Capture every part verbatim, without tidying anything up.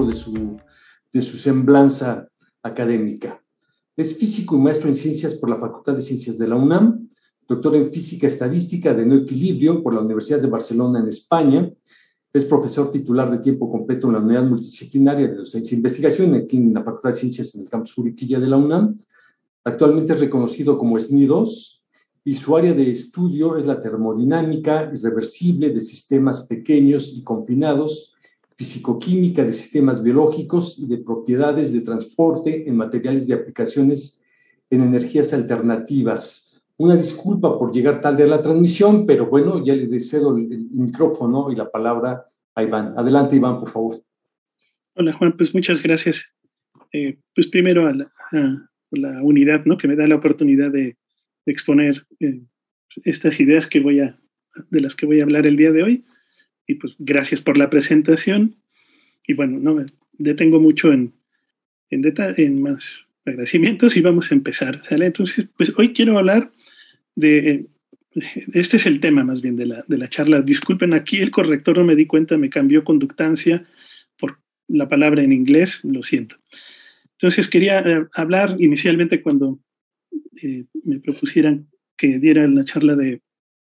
de su, de su semblanza académica. Es físico y maestro en ciencias por la Facultad de Ciencias de la UNAM, doctor en física estadística de no equilibrio por la Universidad de Barcelona en España. Es profesor titular de tiempo completo en la Unidad Multidisciplinaria de Docencia e Investigación aquí en la Facultad de Ciencias en el campus Juriquilla de la UNAM. Actualmente es reconocido como S N I dos y su área de estudio es la termodinámica irreversible de sistemas pequeños y confinados, fisicoquímica de sistemas biológicos y de propiedades de transporte en materiales de aplicaciones en energías alternativas. Una disculpa por llegar tarde a la transmisión, pero bueno, ya le cedo el, el micrófono y la palabra a Iván. Adelante, Iván, por favor. Hola, Juan, pues muchas gracias. Eh, pues primero a la, a la unidad, ¿no?, que me da la oportunidad de, de exponer eh, estas ideas que voy a, de las que voy a hablar el día de hoy. Y pues gracias por la presentación. Y bueno, no me detengo mucho en, en, en más agradecimientos y vamos a empezar, ¿sale? Entonces, pues hoy quiero hablar de, este es el tema más bien de la, de la charla. Disculpen, aquí el corrector no me di cuenta, me cambió conductancia por la palabra en inglés, lo siento. Entonces quería eh, hablar inicialmente cuando eh, me propusieran que diera la charla de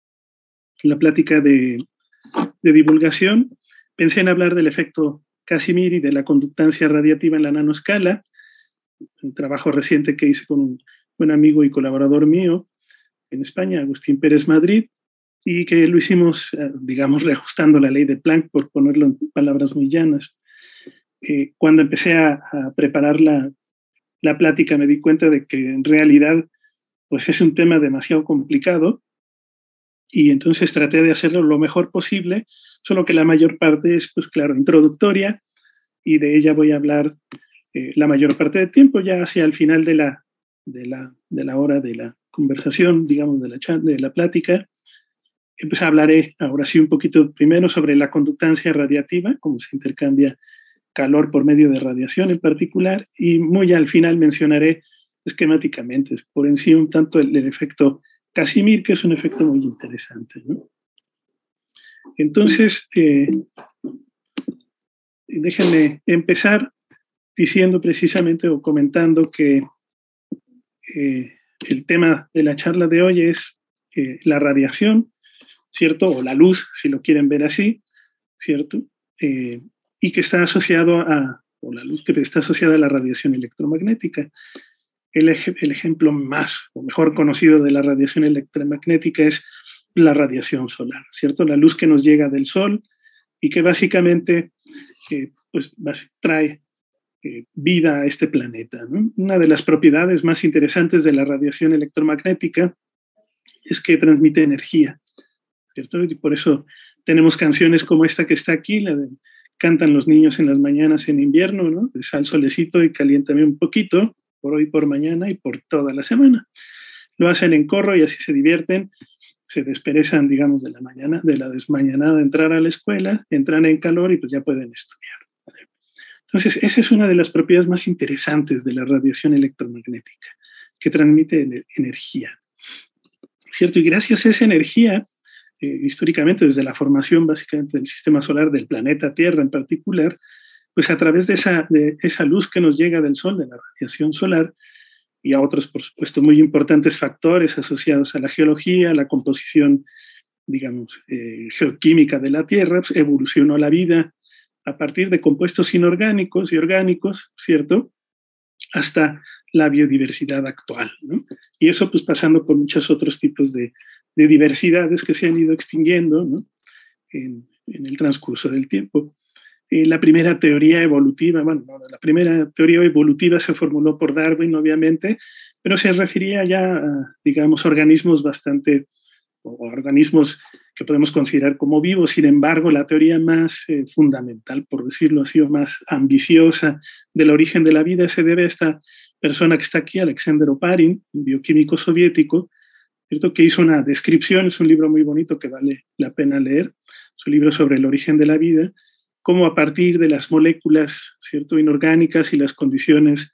la plática de de divulgación, pensé en hablar del efecto Casimir y de la conductancia radiativa en la nanoscala, un trabajo reciente que hice con un buen amigo y colaborador mío en España, Agustín Pérez Madrid, y que lo hicimos, digamos, reajustando la ley de Planck, por ponerlo en palabras muy llanas. Eh, cuando empecé a, a preparar la, la plática me di cuenta de que en realidad pues es un tema demasiado complicado, y entonces traté de hacerlo lo mejor posible, solo que la mayor parte es, pues claro, introductoria, y de ella voy a hablar eh, la mayor parte del tiempo, ya hacia el final de la, de la, de la hora de la conversación, digamos, de la, de la plática. Pues hablaré ahora sí un poquito primero sobre la conductancia radiativa, cómo se intercambia calor por medio de radiación en particular, y muy al final mencionaré esquemáticamente, por encima un tanto el, el efecto Casimir, que es un efecto muy interesante, ¿no? Entonces, eh, déjenme empezar diciendo precisamente o comentando que eh, el tema de la charla de hoy es eh, la radiación, ¿cierto? O la luz, si lo quieren ver así, ¿cierto? Eh, y que está asociado a, o la luz que está asociada a la radiación electromagnética. El, ej el ejemplo más o mejor conocido de la radiación electromagnética es la radiación solar, ¿cierto? La luz que nos llega del Sol y que básicamente eh, pues, trae eh, vida a este planeta, ¿no? Una de las propiedades más interesantes de la radiación electromagnética es que transmite energía, ¿cierto? Y por eso tenemos canciones como esta que está aquí, la de cantan los niños en las mañanas en invierno, ¿no? De sal solecito y caliéntame un poquito, por hoy, por mañana y por toda la semana. Lo hacen en corro y así se divierten, se desperezan, digamos, de la mañana, de la desmañanada, entrar a la escuela, entran en calor y pues ya pueden estudiar, ¿vale? Entonces, esa es una de las propiedades más interesantes de la radiación electromagnética, que transmite energía, ¿cierto? Y gracias a esa energía, eh, históricamente, desde la formación básicamente del sistema solar, del planeta Tierra en particular, pues a través de esa, de esa luz que nos llega del Sol, de la radiación solar, y a otros, por supuesto, muy importantes factores asociados a la geología, a la composición, digamos, eh, geoquímica de la Tierra, pues evolucionó la vida a partir de compuestos inorgánicos y orgánicos, ¿cierto?, hasta la biodiversidad actual, ¿no? Y eso pues pasando por muchos otros tipos de, de diversidades que se han ido extinguiendo, ¿no?, en, en el transcurso del tiempo. Eh, la primera teoría evolutiva, bueno, la primera teoría evolutiva se formuló por Darwin, obviamente, pero se refería ya a, digamos, organismos bastante, o organismos que podemos considerar como vivos. Sin embargo, la teoría más eh, fundamental, por decirlo así, o más ambiciosa del origen de la vida se debe a esta persona que está aquí, Alexander Oparin, un bioquímico soviético, ¿cierto?, que hizo una descripción, es un libro muy bonito que vale la pena leer, es un libro sobre el origen de la vida, cómo a partir de las moléculas, ¿cierto?, inorgánicas y las condiciones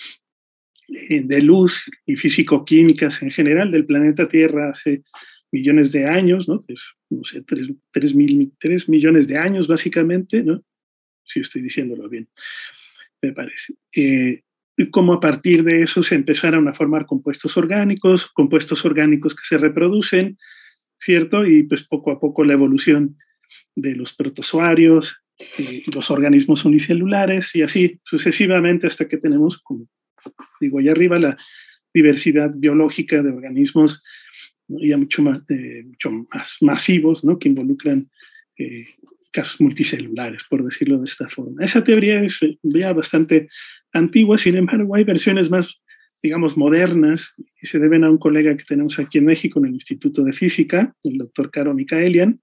de luz y físico-químicas en general del planeta Tierra hace millones de años, ¿no? Pues, no sé, tres, tres, mil, tres millones de años básicamente, ¿no?, si estoy diciéndolo bien, me parece. Eh, y cómo a partir de eso se empezaron a formar compuestos orgánicos, compuestos orgánicos que se reproducen, ¿cierto? Y pues poco a poco la evolución de los protozoarios, eh, los organismos unicelulares y así sucesivamente hasta que tenemos, como digo allá arriba, la diversidad biológica de organismos, ¿no? Ya mucho más, eh, mucho más masivos, ¿no? Que involucran eh, casos multicelulares, por decirlo de esta forma. Esa teoría es ya bastante antigua, sin embargo hay versiones más, digamos, modernas y se deben a un colega que tenemos aquí en México en el Instituto de Física, el doctor Caro Mikaelian,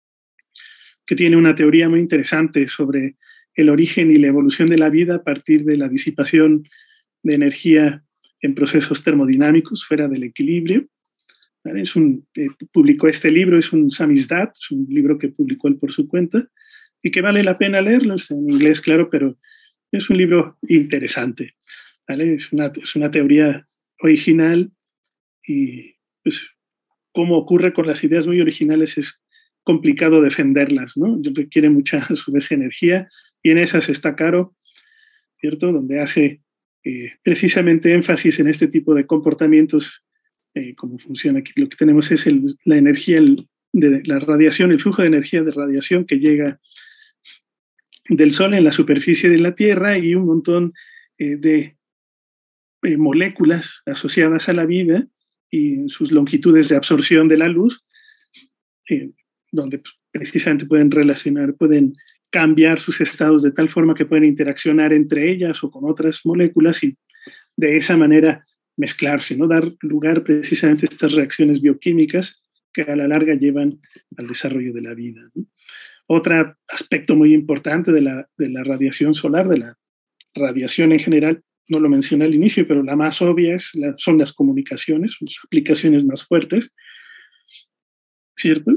que tiene una teoría muy interesante sobre el origen y la evolución de la vida a partir de la disipación de energía en procesos termodinámicos fuera del equilibrio. ¿Vale? Es un, eh, publicó este libro, es un samizdat, es un libro que publicó él por su cuenta y que vale la pena leerlo, está en inglés, claro, pero es un libro interesante. ¿Vale? Es, una, es una teoría original y pues, como ocurre con las ideas muy originales, es complicado defenderlas, ¿no? Requiere mucha, a su vez, energía y en esas está Caro, ¿cierto? Donde hace eh, precisamente énfasis en este tipo de comportamientos, eh, cómo funciona aquí. Lo que tenemos es el, la energía el, de la radiación, el flujo de energía de radiación que llega del Sol en la superficie de la Tierra y un montón eh, de eh, moléculas asociadas a la vida y sus longitudes de absorción de la luz, eh, donde pues, precisamente pueden relacionar, pueden cambiar sus estados de tal forma que pueden interaccionar entre ellas o con otras moléculas y de esa manera mezclarse, ¿no? Dar lugar precisamente a estas reacciones bioquímicas que a la larga llevan al desarrollo de la vida, ¿no? Otro aspecto muy importante de la, de la radiación solar, de la radiación en general, no lo mencioné al inicio, pero la más obvia es la, son las comunicaciones, sus aplicaciones más fuertes, ¿cierto?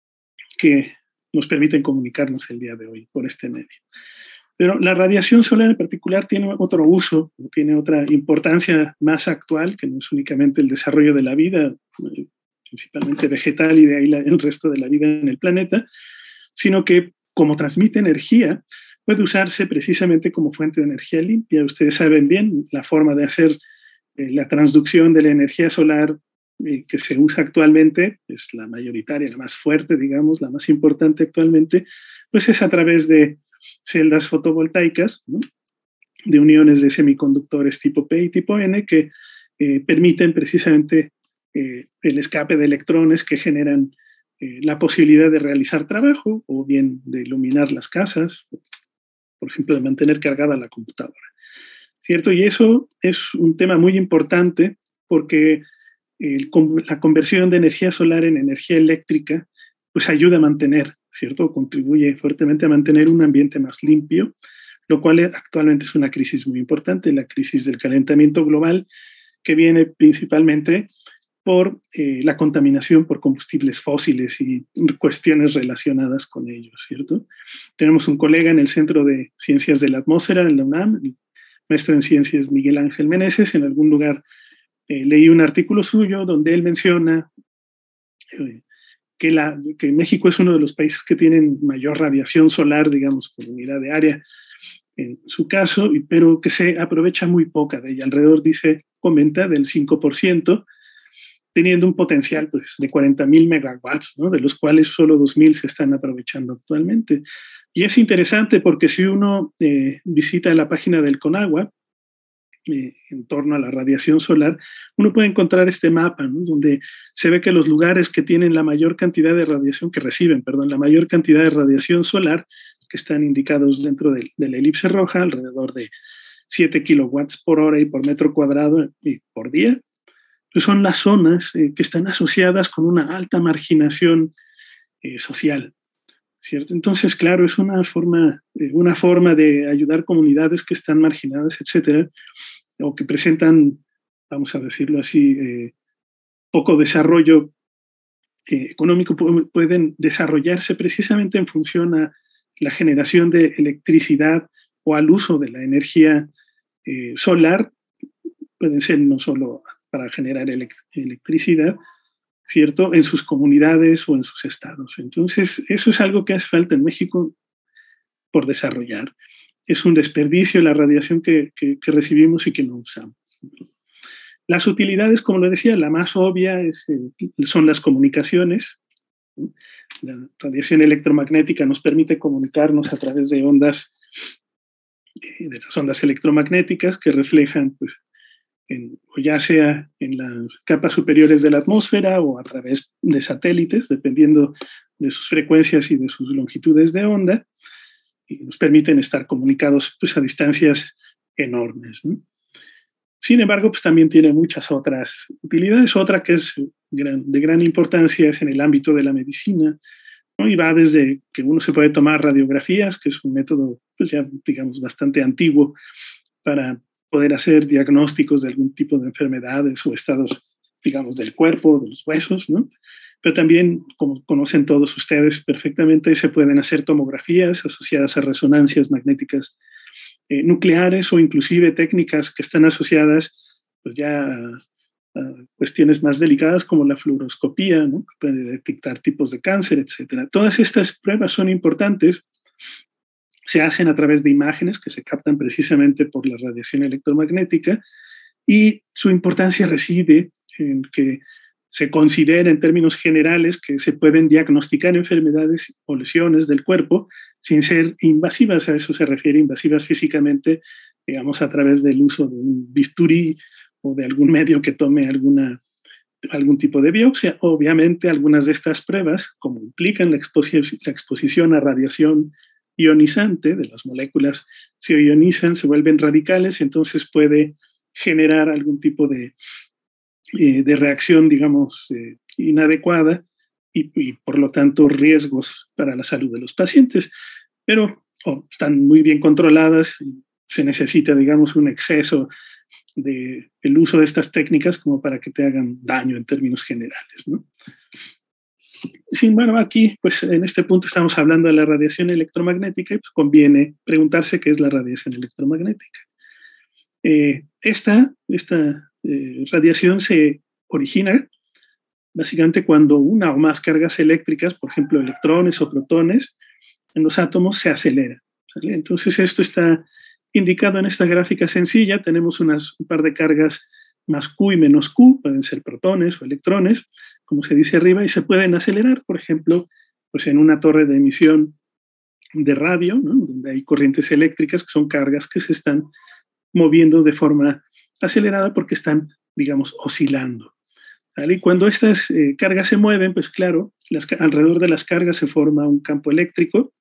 Que nos permiten comunicarnos el día de hoy por este medio. Pero la radiación solar en particular tiene otro uso, tiene otra importancia más actual, que no es únicamente el desarrollo de la vida, principalmente vegetal y de ahí la, el resto de la vida en el planeta, sino que como transmite energía, puede usarse precisamente como fuente de energía limpia. Ustedes saben bien la forma de hacer eh, la transducción de la energía solar eh, que se usa actualmente, es la mayoritaria, la más fuerte, digamos, la más importante actualmente, pues es a través de celdas fotovoltaicas, ¿no? De uniones de semiconductores tipo P y tipo N que eh, permiten precisamente eh, el escape de electrones que generan eh, la posibilidad de realizar trabajo o bien de iluminar las casas, por ejemplo, de mantener cargada la computadora, ¿cierto? Y eso es un tema muy importante porque el, la conversión de energía solar en energía eléctrica pues ayuda a mantener, ¿cierto? Contribuye fuertemente a mantener un ambiente más limpio, lo cual actualmente es una crisis muy importante, la crisis del calentamiento global, que viene principalmente por eh, la contaminación por combustibles fósiles y cuestiones relacionadas con ellos, ¿cierto? Tenemos un colega en el Centro de Ciencias de la Atmósfera, en la UNAM, el maestro en ciencias Miguel Ángel Meneses. En algún lugar eh, leí un artículo suyo donde él menciona eh, que, la, que México es uno de los países que tienen mayor radiación solar, digamos, por unidad de área, en su caso, pero que se aprovecha muy poca de ella. Alrededor, dice, comenta, del cinco por ciento, teniendo un potencial pues, de cuarenta mil megawatts, ¿no? De los cuales solo dos mil se están aprovechando actualmente. Y es interesante porque si uno eh, visita la página del CONAGUA, eh, en torno a la radiación solar, uno puede encontrar este mapa, ¿no? Donde se ve que los lugares que tienen la mayor cantidad de radiación, que reciben, perdón, la mayor cantidad de radiación solar, que están indicados dentro de, de la elipse roja, alrededor de siete kilowatts por hora y por metro cuadrado y por día, pues son las zonas eh, que están asociadas con una alta marginación eh, social, ¿cierto? Entonces, claro, es una forma, eh, una forma de ayudar comunidades que están marginadas, etcétera, o que presentan, vamos a decirlo así, eh, poco desarrollo eh, económico, pueden desarrollarse precisamente en función a la generación de electricidad o al uso de la energía eh, solar. Pueden ser no solo para generar elect electricidad, ¿cierto? En sus comunidades o en sus estados. Entonces, eso es algo que hace falta en México. por desarrollar. Es un desperdicio la radiación que, que, que recibimos y que no usamos. Las utilidades, como lo decía, la más obvia es, eh, son las comunicaciones. La radiación electromagnética nos permite comunicarnos a través de ondas, eh, de las ondas electromagnéticas que reflejan, pues, en, o ya sea en las capas superiores de la atmósfera o a través de satélites, dependiendo de sus frecuencias y de sus longitudes de onda, y nos permiten estar comunicados, pues, a distancias enormes, ¿no? Sin embargo, pues también tiene muchas otras utilidades. Otra que es gran, de gran importancia es en el ámbito de la medicina, ¿no? Y va desde que uno se puede tomar radiografías, que es un método, pues ya digamos, bastante antiguo para poder hacer diagnósticos de algún tipo de enfermedades o estados, digamos, del cuerpo, de los huesos, ¿no? Pero también, como conocen todos ustedes perfectamente, se pueden hacer tomografías asociadas a resonancias magnéticas eh, nucleares o inclusive técnicas que están asociadas, pues, ya a, a cuestiones más delicadas como la fluoroscopía, ¿no? Que puede detectar tipos de cáncer, etcétera. Todas estas pruebas son importantes. Se hacen a través de imágenes que se captan precisamente por la radiación electromagnética, y su importancia reside en que se considera en términos generales que se pueden diagnosticar enfermedades o lesiones del cuerpo sin ser invasivas. A eso se refiere invasivas físicamente, digamos, a través del uso de un bisturí o de algún medio que tome alguna, algún tipo de biopsia. Obviamente, algunas de estas pruebas, como implican la, exposi- la exposición a radiación ionizante, de las moléculas se ionizan, se vuelven radicales, entonces puede generar algún tipo de, eh, de reacción, digamos, eh, inadecuada y, y por lo tanto riesgos para la salud de los pacientes. Pero oh, están muy bien controladas, se necesita, digamos, un exceso de el uso de estas técnicas como para que te hagan daño en términos generales, ¿no? Sin embargo, aquí, pues en este punto estamos hablando de la radiación electromagnética y pues conviene preguntarse qué es la radiación electromagnética. Eh, esta esta eh, radiación se origina básicamente cuando una o más cargas eléctricas, por ejemplo, electrones o protones, en los átomos se acelera, ¿sale? Entonces, esto está indicado en esta gráfica sencilla. Tenemos unas, un par de cargas más Q y menos Q, pueden ser protones o electrones, como se dice arriba, y se pueden acelerar, por ejemplo, pues en una torre de emisión de radio, ¿no? Donde hay corrientes eléctricas, que son cargas que se están moviendo de forma acelerada porque están, digamos, oscilando, ¿vale? Y cuando estas eh, cargas se mueven, pues claro, las, alrededor de las cargas se forma un campo eléctrico.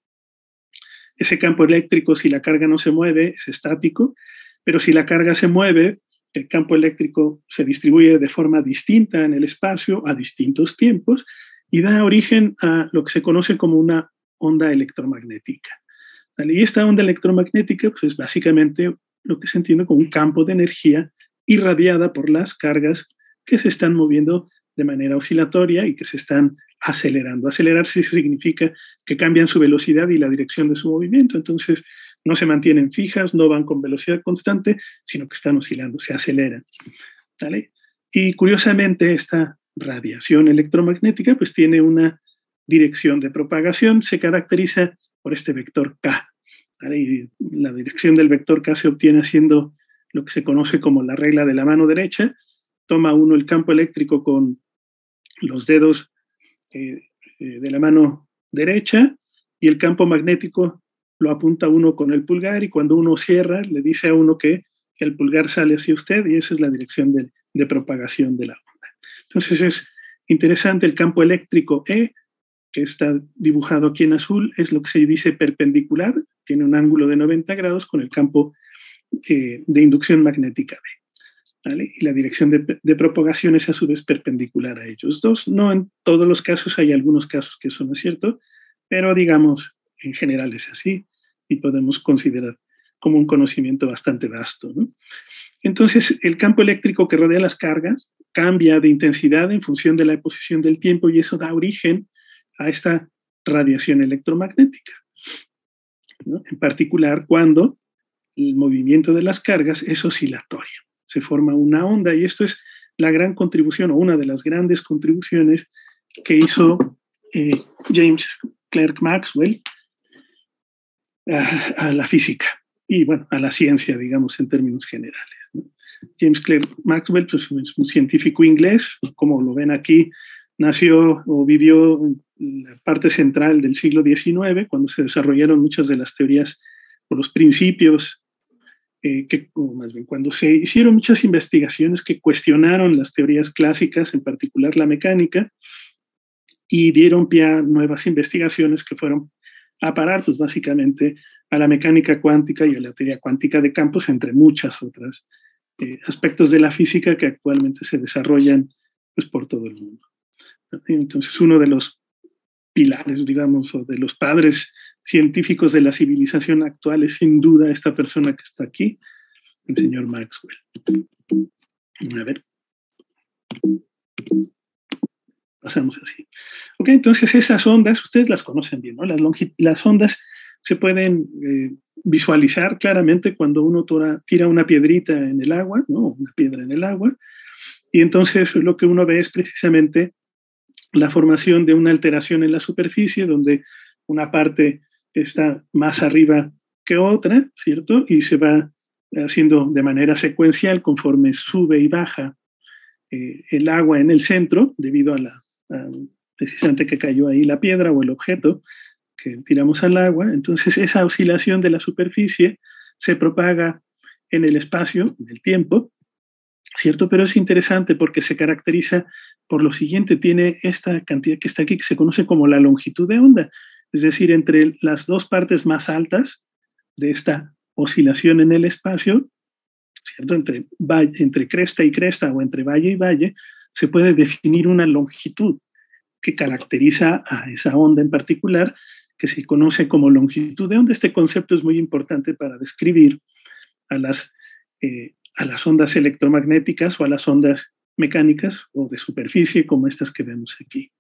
Ese campo eléctrico, si la carga no se mueve, es estático, pero si la carga se mueve, el campo eléctrico se distribuye de forma distinta en el espacio a distintos tiempos y da origen a lo que se conoce como una onda electromagnética, ¿vale? Y esta onda electromagnética, pues, es básicamente lo que se entiende como un campo de energía irradiada por las cargas que se están moviendo de manera oscilatoria y que se están acelerando. Acelerarse significa que cambian su velocidad y la dirección de su movimiento. Entonces, no se mantienen fijas, no van con velocidad constante, sino que están oscilando, se aceleran, ¿vale? Y curiosamente, esta radiación electromagnética pues tiene una dirección de propagación, se caracteriza por este vector K, ¿vale? Y la dirección del vector K se obtiene haciendo lo que se conoce como la regla de la mano derecha. Toma uno el campo eléctrico con los dedos eh, eh, de la mano derecha y el campo magnético lo apunta uno con el pulgar, y cuando uno cierra le dice a uno que, que el pulgar sale hacia usted, y esa es la dirección de, de propagación de la onda. Entonces es interesante. El campo eléctrico E, que está dibujado aquí en azul, es lo que se dice perpendicular, tiene un ángulo de noventa grados con el campo eh, de inducción magnética B, ¿vale? Y la dirección de, de propagación es a su vez perpendicular a ellos dos. No en todos los casos, hay algunos casos que eso no es cierto, pero digamos, en general es así y podemos considerar como un conocimiento bastante vasto, ¿no? Entonces, el campo eléctrico que rodea las cargas cambia de intensidad en función de la posición del tiempo, y eso da origen a esta radiación electromagnética, ¿no? En particular, cuando el movimiento de las cargas es oscilatorio, se forma una onda, y esto es la gran contribución, o una de las grandes contribuciones que hizo eh, James Clerk Maxwell a, a la física y, bueno, a la ciencia, digamos, en términos generales, ¿no? James Clerk Maxwell, pues, es un científico inglés, como lo ven aquí, nació o vivió en la parte central del siglo diecinueve, cuando se desarrollaron muchas de las teorías o los principios, eh, que, o más bien, cuando se hicieron muchas investigaciones que cuestionaron las teorías clásicas, en particular la mecánica, y dieron pie a nuevas investigaciones que fueron a parar, pues básicamente, a la mecánica cuántica y a la teoría cuántica de campos, entre muchas otras eh, aspectos de la física que actualmente se desarrollan, pues, por todo el mundo. Entonces, uno de los pilares, digamos, o de los padres científicos de la civilización actual es sin duda esta persona que está aquí, el señor Maxwell. A ver. Pasamos así. Ok, entonces esas ondas, ustedes las conocen bien, ¿no? Las, las ondas se pueden eh, visualizar claramente cuando uno tora, tira una piedrita en el agua, ¿no? Una piedra en el agua, y entonces lo que uno ve es precisamente la formación de una alteración en la superficie, donde una parte está más arriba que otra, ¿cierto? Y se va haciendo de manera secuencial conforme sube y baja eh, el agua en el centro, debido a la a, precisamente que cayó ahí la piedra o el objeto que tiramos al agua. Entonces esa oscilación de la superficie se propaga en el espacio, en el tiempo, ¿cierto? Pero es interesante porque se caracteriza por lo siguiente: tiene esta cantidad que está aquí, que se conoce como la longitud de onda, es decir, entre las dos partes más altas de esta oscilación en el espacio, ¿cierto? Entre, entre cresta y cresta o entre valle y valle, se puede definir una longitud que caracteriza a esa onda en particular, que se conoce como longitud de onda. Este concepto es muy importante para describir a las, eh, a las ondas electromagnéticas o a las ondas mecánicas o de superficie, como estas que vemos aquí.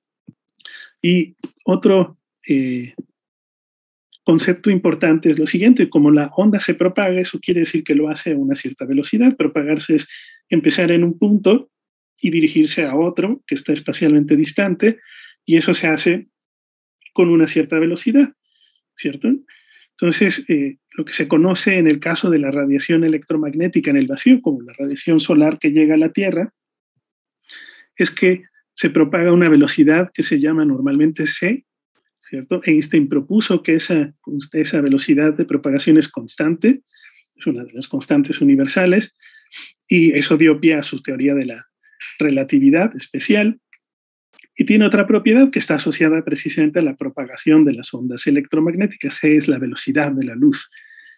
Y otro eh, concepto importante es lo siguiente: como la onda se propaga, eso quiere decir que lo hace a una cierta velocidad. Propagarse es empezar en un punto y dirigirse a otro que está espacialmente distante, y eso se hace con una cierta velocidad, ¿cierto? Entonces, eh, lo que se conoce en el caso de la radiación electromagnética en el vacío, como la radiación solar que llega a la Tierra, es que se propaga a una velocidad que se llama normalmente c, ¿cierto? Einstein propuso que esa, esa velocidad de propagación es constante, es una de las constantes universales, y eso dio pie a su teoría de la relatividad especial, y tiene otra propiedad que está asociada precisamente a la propagación de las ondas electromagnéticas, que es la velocidad de la luz.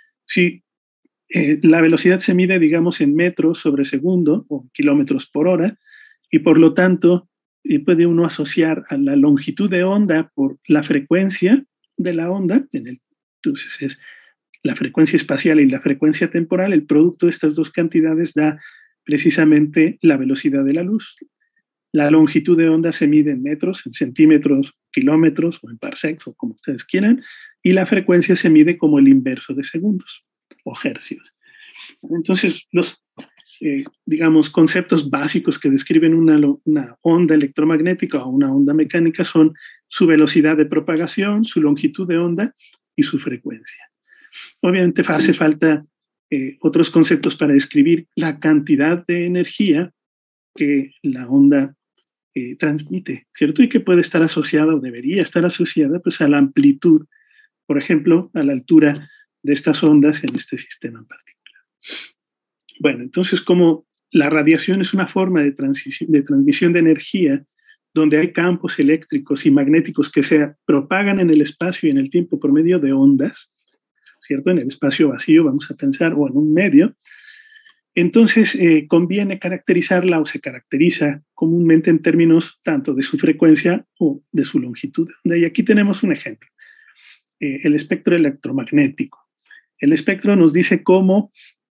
Si eh, la velocidad se mide, digamos, en metros sobre segundo o kilómetros por hora, y por lo tanto eh, puede uno asociar a la longitud de onda por la frecuencia de la onda. En el, entonces es la frecuencia espacial y la frecuencia temporal. El producto de estas dos cantidades da precisamente la velocidad de la luz. La longitud de onda se mide en metros, en centímetros, kilómetros o en parsecs, o como ustedes quieran, y la frecuencia se mide como el inverso de segundos o hercios. Entonces, los, eh, digamos, conceptos básicos que describen una, una onda electromagnética o una onda mecánica son su velocidad de propagación, su longitud de onda y su frecuencia. Obviamente hace falta eh, otros conceptos para describir la cantidad de energía que la onda eh, transmite, ¿cierto? Y que puede estar asociada o debería estar asociada, pues, a la amplitud, por ejemplo, a la altura de estas ondas en este sistema en particular. Bueno, entonces, como la radiación es una forma de, de transmisión de energía donde hay campos eléctricos y magnéticos que se propagan en el espacio y en el tiempo por medio de ondas, ¿cierto? En el espacio vacío, vamos a pensar, o en un medio. Entonces, eh, conviene caracterizarla, o se caracteriza comúnmente en términos tanto de su frecuencia o de su longitud. Y aquí tenemos un ejemplo, eh, el espectro electromagnético. El espectro nos dice cómo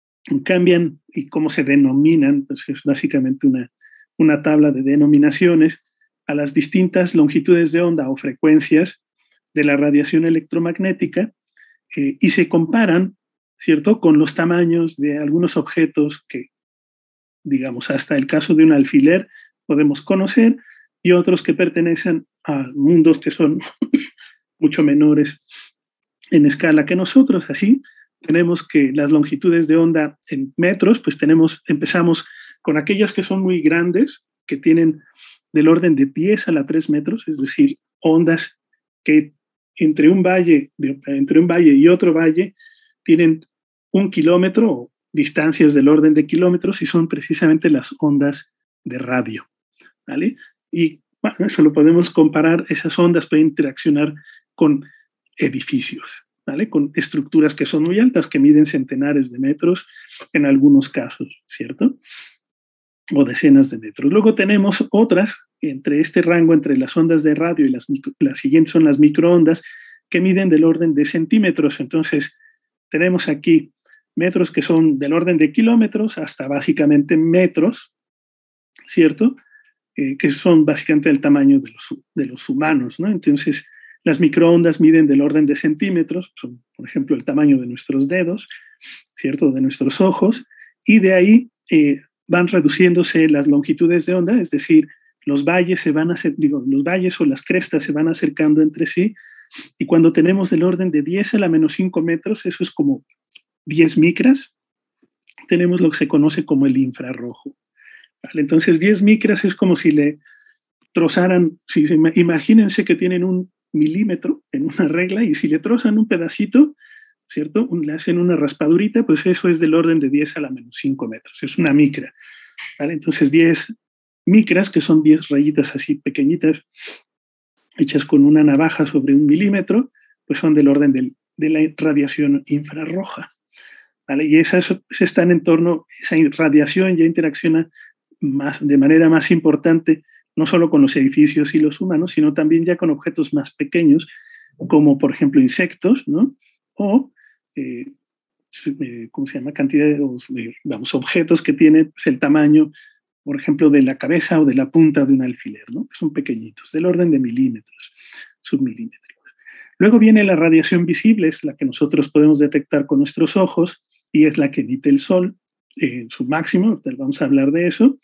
cambian y cómo se denominan, pues es básicamente una, una tabla de denominaciones a las distintas longitudes de onda o frecuencias de la radiación electromagnética, eh, y se comparan, ¿cierto?, con los tamaños de algunos objetos que, digamos, hasta el caso de un alfiler podemos conocer, y otros que pertenecen a mundos que son mucho menores en escala que nosotros. Así tenemos que las longitudes de onda en metros, pues tenemos, empezamos con aquellas que son muy grandes, que tienen del orden de diez a la tres metros, es decir, ondas que entre un valle, entre un valle y otro valle tienen un kilómetro o distancias del orden de kilómetros y son precisamente las ondas de radio, ¿vale? Y bueno, eso lo podemos comparar, esas ondas pueden interaccionar con edificios, ¿vale? Con estructuras que son muy altas, que miden centenares de metros en algunos casos, ¿cierto? O decenas de metros. Luego tenemos otras, entre este rango, entre las ondas de radio y las, las siguientes son las microondas, que miden del orden de centímetros. Entonces, tenemos aquí metros que son del orden de kilómetros hasta básicamente metros, ¿cierto? Eh, que son básicamente el tamaño de los, de los humanos, ¿no? Entonces, las microondas miden del orden de centímetros, son, por ejemplo, el tamaño de nuestros dedos, ¿cierto? De nuestros ojos, y de ahí eh, van reduciéndose las longitudes de onda, es decir, los valles se van a hacer, digo, los valles o las crestas se van acercando entre sí, y cuando tenemos del orden de diez a la menos cinco metros, eso es como diez micras, tenemos lo que se conoce como el infrarrojo. ¿Vale? Entonces, diez micras es como si le trozaran, si, imagínense que tienen un milímetro en una regla y si le trozan un pedacito, ¿cierto? Le hacen una raspadurita, pues eso es del orden de diez a la menos cinco metros, es una micra. ¿Vale? Entonces, diez micras, que son diez rayitas así pequeñitas, hechas con una navaja sobre un milímetro, pues son del orden del, de la radiación infrarroja. ¿Vale? Y esas están en torno, esa radiación ya interacciona más, de manera más importante, no solo con los edificios y los humanos, sino también ya con objetos más pequeños, como por ejemplo insectos, ¿no? O, eh, ¿cómo se llama? Cantidad de, vamos, objetos que tienen pues, el tamaño, por ejemplo, de la cabeza o de la punta de un alfiler, ¿no? Son pequeñitos, del orden de milímetros, submilímetros. Luego viene la radiación visible, es la que nosotros podemos detectar con nuestros ojos y es la que emite el Sol, eh, su máximo, vamos a hablar de eso,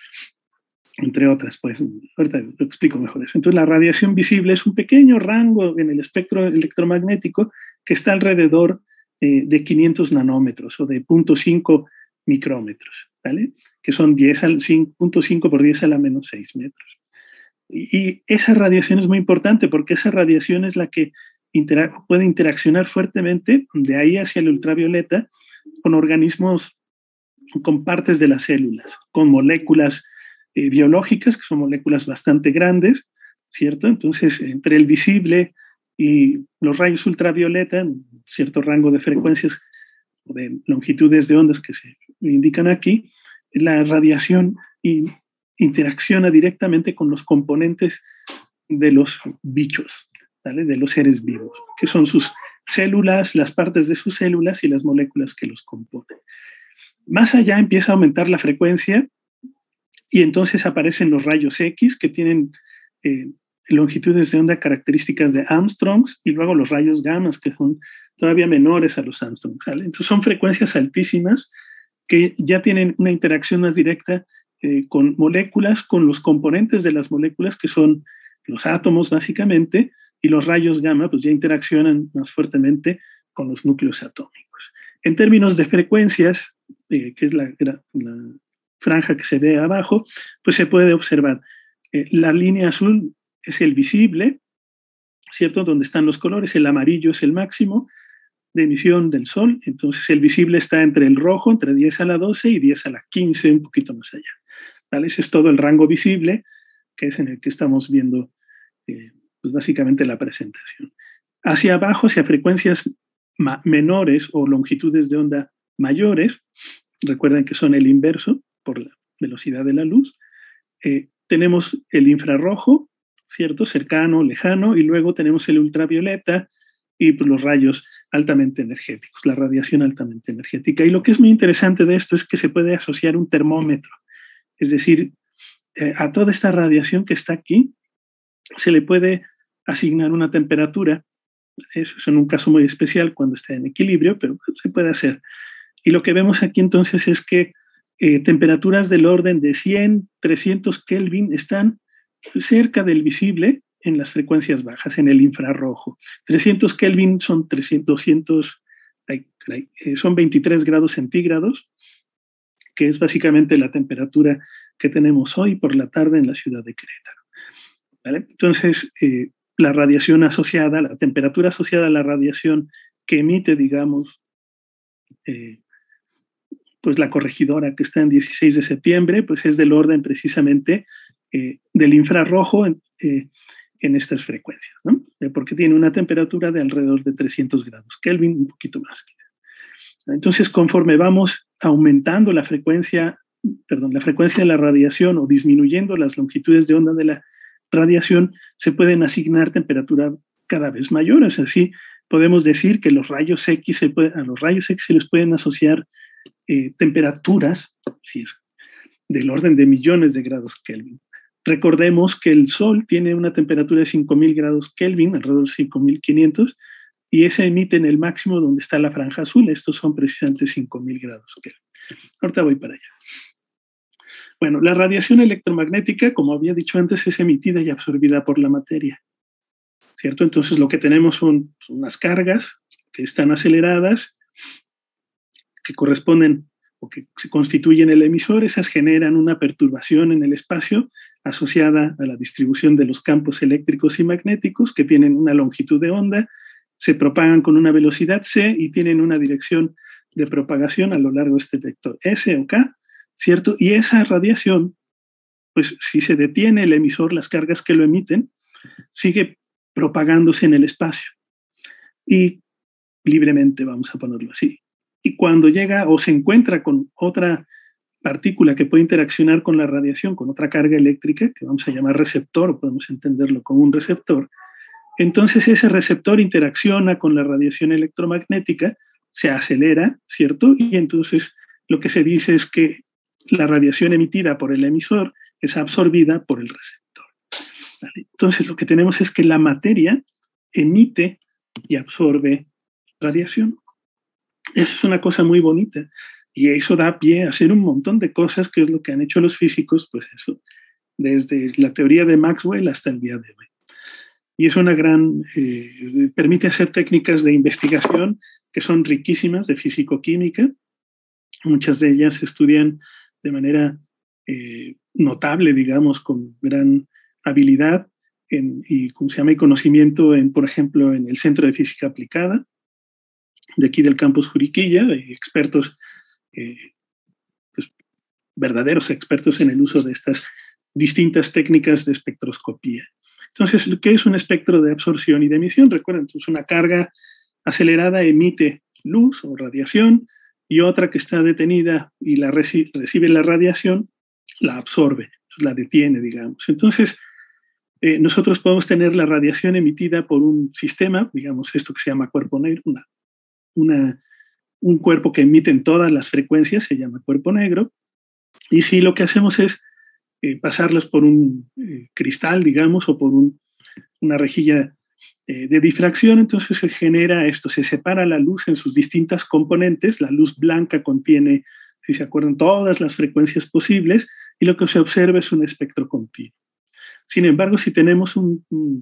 entre otras, pues ahorita lo explico mejor eso. Entonces la radiación visible es un pequeño rango en el espectro electromagnético que está alrededor eh, de quinientos nanómetros o de cero punto cinco micrómetros, ¿vale? Que son diez al cinco punto cinco por diez a la menos seis metros. Y, y esa radiación es muy importante porque esa radiación es la que intera- puede interaccionar fuertemente de ahí hacia el ultravioleta con organismos, con partes de las células, con moléculas eh, biológicas, que son moléculas bastante grandes, ¿cierto? Entonces, entre el visible y los rayos ultravioleta, en cierto rango de frecuencias o de longitudes de ondas que se indican aquí, la radiación y interacciona directamente con los componentes de los bichos, ¿vale? De los seres vivos, que son sus células, las partes de sus células y las moléculas que los componen. Más allá empieza a aumentar la frecuencia y entonces aparecen los rayos X que tienen eh, longitudes de onda características de Armstrongs y luego los rayos gamma que son todavía menores a los Armstrongs, ¿vale? Entonces son frecuencias altísimas que ya tienen una interacción más directa eh, con moléculas, con los componentes de las moléculas que son los átomos básicamente, y los rayos gamma pues ya interaccionan más fuertemente con los núcleos atómicos. En términos de frecuencias, eh, que es la, la, la franja que se ve abajo, pues se puede observar eh, la línea azul es el visible, ¿cierto? Donde están los colores, el amarillo es el máximo de emisión del Sol, entonces el visible está entre el rojo, entre diez a la doce y diez a la quince, un poquito más allá. ¿Vale? Ese es todo el rango visible, que es en el que estamos viendo eh, pues básicamente la presentación. Hacia abajo, hacia frecuencias menores o longitudes de onda mayores, recuerden que son el inverso por la velocidad de la luz, eh, tenemos el infrarrojo, ¿cierto? Cercano, lejano, y luego tenemos el ultravioleta y pues, los rayos altamente energéticos, la radiación altamente energética. Y lo que es muy interesante de esto es que se puede asociar un termómetro, es decir, eh, a toda esta radiación que está aquí, se le puede asignar una temperatura. Eso es en un caso muy especial cuando está en equilibrio, pero se puede hacer. Y lo que vemos aquí entonces es que eh, temperaturas del orden de cien, trescientos Kelvin están cerca del visible, en las frecuencias bajas, en el infrarrojo. trescientos Kelvin son trescientos, doscientos, son veintitrés grados centígrados, que es básicamente la temperatura que tenemos hoy por la tarde en la ciudad de Querétaro. ¿Vale? Entonces, eh, la radiación asociada, la temperatura asociada a la radiación que emite, digamos, eh, pues la corregidora que está en dieciséis de septiembre, pues es del orden precisamente eh, del infrarrojo en, eh, en estas frecuencias, ¿no? Porque tiene una temperatura de alrededor de trescientos grados Kelvin, un poquito más. Entonces, conforme vamos aumentando la frecuencia, perdón, la frecuencia de la radiación o disminuyendo las longitudes de onda de la radiación, se pueden asignar temperaturas cada vez mayores. Así podemos decir que los rayos X se puede, a los rayos X se les pueden asociar eh, temperaturas, si es del orden de millones de grados Kelvin. Recordemos que el Sol tiene una temperatura de cinco mil grados Kelvin, alrededor de cinco mil quinientos, y ese emite en el máximo donde está la franja azul. Estos son precisamente cinco mil grados Kelvin. Ahorita voy para allá. Bueno, la radiación electromagnética, como había dicho antes, es emitida y absorbida por la materia, ¿cierto? Entonces lo que tenemos son, son unas cargas que están aceleradas, que corresponden o que se constituyen el emisor. Esas generan una perturbación en el espacio asociada a la distribución de los campos eléctricos y magnéticos, que tienen una longitud de onda, se propagan con una velocidad c y tienen una dirección de propagación a lo largo de este vector S o K, ¿cierto? Y esa radiación, pues si se detiene el emisor, las cargas que lo emiten, sigue propagándose en el espacio. Y libremente, vamos a ponerlo así. Y cuando llega o se encuentra con otra partícula que puede interaccionar con la radiación, con otra carga eléctrica, que vamos a llamar receptor, o podemos entenderlo como un receptor, entonces ese receptor interacciona con la radiación electromagnética, se acelera, ¿cierto? Y entonces lo que se dice es que la radiación emitida por el emisor es absorbida por el receptor. ¿Vale? Entonces lo que tenemos es que la materia emite y absorbe radiación. Eso es una cosa muy bonita y eso da pie a hacer un montón de cosas, que es lo que han hecho los físicos, pues eso, desde la teoría de Maxwell hasta el día de hoy. Y es una gran, eh, permite hacer técnicas de investigación que son riquísimas de físico-química. Muchas de ellas se estudian de manera eh, notable, digamos, con gran habilidad en, y, ¿cómo se llama?, y conocimiento, en, por ejemplo, en el Centro de Física Aplicada, de aquí del campus Juriquilla, de expertos, eh, pues, verdaderos expertos en el uso de estas distintas técnicas de espectroscopía. Entonces, ¿qué es un espectro de absorción y de emisión? Recuerden, entonces una carga acelerada emite luz o radiación y otra que está detenida y la reci- recibe la radiación, la absorbe, la detiene, digamos. Entonces, eh, nosotros podemos tener la radiación emitida por un sistema, digamos esto que se llama cuerpo negro, una, una, un cuerpo que emite en todas las frecuencias, se llama cuerpo negro, y si lo que hacemos es Eh, pasarlas por un eh, cristal, digamos, o por un, una rejilla eh, de difracción, entonces se genera esto, se separa la luz en sus distintas componentes. La luz blanca contiene, si se acuerdan, todas las frecuencias posibles, y lo que se observa es un espectro continuo. Sin embargo, si tenemos un, un,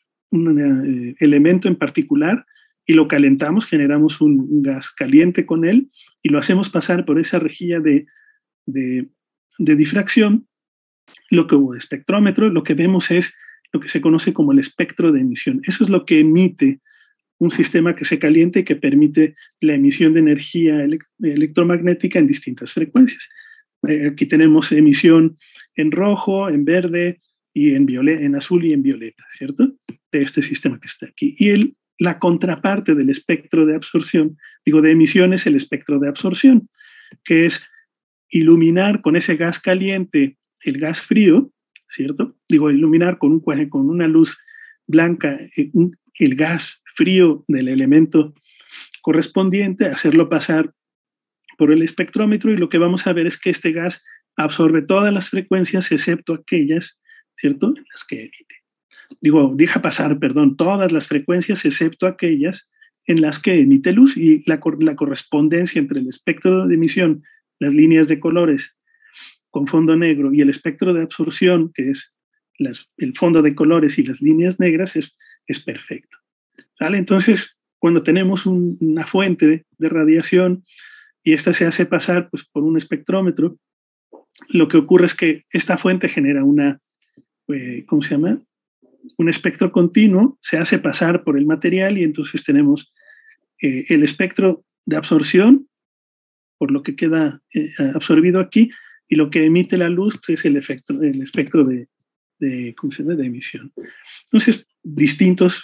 un eh, elemento en particular y lo calentamos, generamos un, un gas caliente con él y lo hacemos pasar por esa rejilla de, de, de difracción, lo que hubo espectrómetro, lo que vemos es lo que se conoce como el espectro de emisión. Eso es lo que emite un sistema que se calienta y que permite la emisión de energía elect- electromagnética en distintas frecuencias. Eh, aquí tenemos emisión en rojo, en verde, y en, viole- en azul y en violeta, ¿cierto? De este sistema que está aquí. Y el, la contraparte del espectro de absorción, digo, de emisión, es el espectro de absorción, que es iluminar con ese gas caliente el gas frío, ¿cierto? Digo, iluminar con, un, con una luz blanca un, el gas frío del elemento correspondiente, hacerlo pasar por el espectrómetro, y lo que vamos a ver es que este gas absorbe todas las frecuencias excepto aquellas, ¿cierto?, en las que emite. Digo, deja pasar, perdón, todas las frecuencias excepto aquellas en las que emite luz, y la, la correspondencia entre el espectro de emisión, las líneas de colores con fondo negro, y el espectro de absorción, que es las, el fondo de colores y las líneas negras es, es perfecto. ¿Vale? Entonces, cuando tenemos un, una fuente de, de radiación y esta se hace pasar pues, por un espectrómetro, lo que ocurre es que esta fuente genera una, eh, ¿cómo se llama? Un espectro continuo, se hace pasar por el material y entonces tenemos eh, el espectro de absorción, por lo que queda eh, absorbido aquí, y lo que emite la luz es el, efecto, el espectro de, de, ¿cómo se llama? De emisión. Entonces, distintos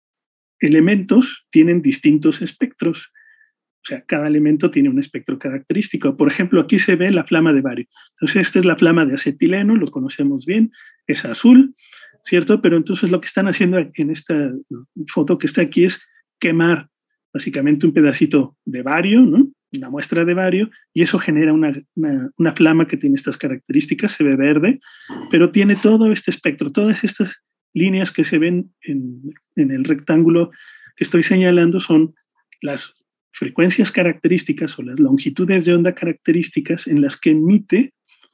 elementos tienen distintos espectros. O sea, cada elemento tiene un espectro característico. Por ejemplo, aquí se ve la flama de bario. Entonces, esta es la flama de acetileno, lo conocemos bien, es azul, ¿cierto? Pero entonces lo que están haciendo en esta foto que está aquí es quemar básicamente un pedacito de bario, ¿no? Una muestra de bario, y eso genera una, una, una flama que tiene estas características, se ve verde, pero tiene todo este espectro, todas estas líneas que se ven en, en el rectángulo que estoy señalando son las frecuencias características o las longitudes de onda características en las que emite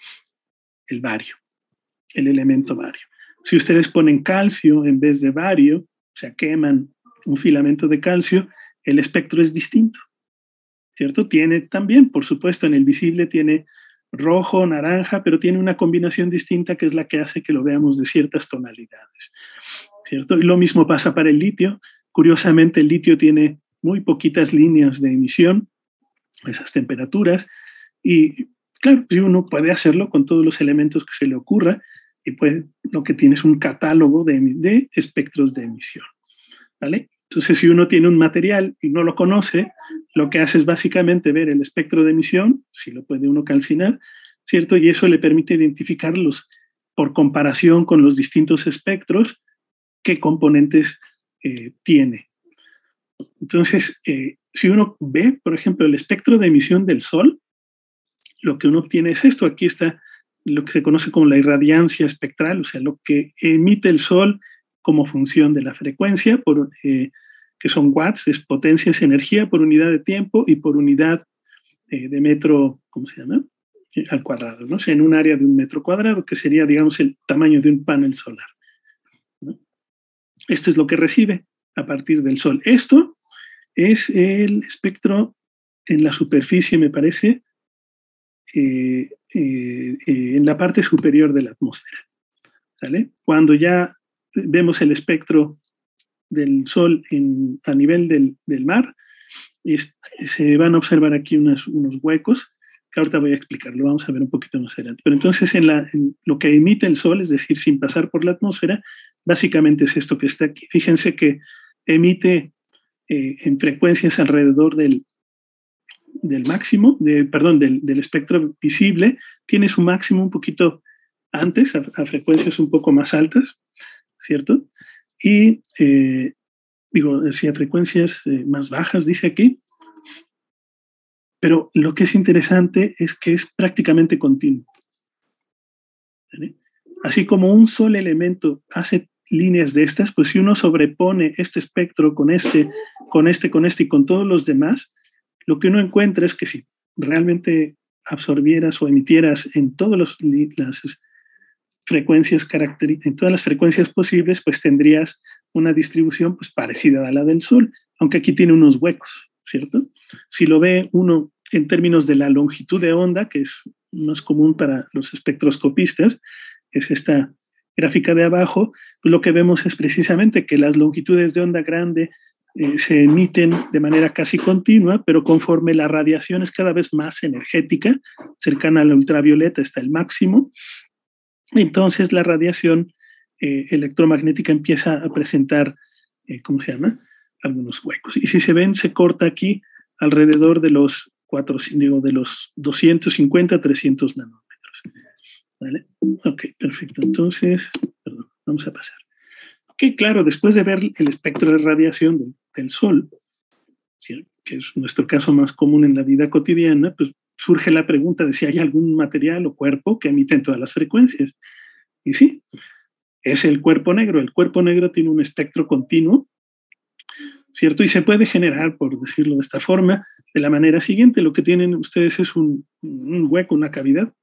el bario, el elemento bario. Si ustedes ponen calcio en vez de bario, o sea, queman un filamento de calcio, el espectro es distinto, ¿cierto? Tiene también, por supuesto, en el visible tiene rojo, naranja, pero tiene una combinación distinta que es la que hace que lo veamos de ciertas tonalidades, ¿cierto? Y lo mismo pasa para el litio. Curiosamente, el litio tiene muy poquitas líneas de emisión a esas temperaturas y, claro, uno puede hacerlo con todos los elementos que se le ocurra y pues lo que tiene es un catálogo de, de espectros de emisión, ¿vale? Entonces, si uno tiene un material y no lo conoce, lo que hace es básicamente ver el espectro de emisión, si lo puede uno calcinar, ¿cierto? Y eso le permite identificarlos por comparación con los distintos espectros, qué componentes eh, tiene. Entonces, eh, si uno ve, por ejemplo, el espectro de emisión del Sol, lo que uno obtiene es esto. Aquí está lo que se conoce como la irradiancia espectral, o sea, lo que emite el Sol como función de la frecuencia, por, eh, que son watts, es potencia, es energía por unidad de tiempo y por unidad eh, de metro, ¿cómo se llama? Eh, al cuadrado, ¿no? O sea, en un área de un metro cuadrado, que sería, digamos, el tamaño de un panel solar, ¿no? Esto es lo que recibe a partir del Sol. Esto es el espectro en la superficie, me parece, eh, eh, eh, en la parte superior de la atmósfera, ¿sale? Cuando ya vemos el espectro del Sol en, a nivel del, del mar, es, se van a observar aquí unos, unos huecos, que ahorita voy a explicarlo, vamos a ver un poquito más adelante. Pero entonces en, la, en lo que emite el Sol, es decir, sin pasar por la atmósfera, básicamente es esto que está aquí. Fíjense que emite eh, en frecuencias alrededor del, del máximo, de, perdón, del, del espectro visible, tiene su máximo un poquito antes, a, a frecuencias un poco más altas, ¿cierto? Y, eh, digo, decía frecuencias eh, más bajas, dice aquí, pero lo que es interesante es que es prácticamente continuo, ¿vale? Así como un solo elemento hace líneas de estas, pues si uno sobrepone este espectro con este, con este, con este y con todos los demás, lo que uno encuentra es que si realmente absorbieras o emitieras en todas los, las frecuencias en todas las frecuencias posibles, pues tendrías una distribución pues parecida a la del Sol, aunque aquí tiene unos huecos, ¿cierto? Si lo ve uno en términos de la longitud de onda, que es más común para los espectroscopistas, es esta gráfica de abajo, pues lo que vemos es precisamente que las longitudes de onda grande eh, se emiten de manera casi continua, pero conforme la radiación es cada vez más energética, cercana a la ultravioleta está el máximo, entonces la radiación eh, electromagnética empieza a presentar, eh, ¿cómo se llama? Algunos huecos. Y si se ven, se corta aquí alrededor de los, cuatro, digo, de los doscientos cincuenta a trescientos nanómetros. ¿Vale? Ok, perfecto. Entonces, perdón, vamos a pasar. Ok, claro, después de ver el espectro de radiación del, del Sol, ¿sí?, que es nuestro caso más común en la vida cotidiana, pues surge la pregunta de si hay algún material o cuerpo que emite en todas las frecuencias. Y sí, es el cuerpo negro. El cuerpo negro tiene un espectro continuo, ¿cierto? Y se puede generar, por decirlo de esta forma, de la manera siguiente. Lo que tienen ustedes es un, un hueco, una cavidad,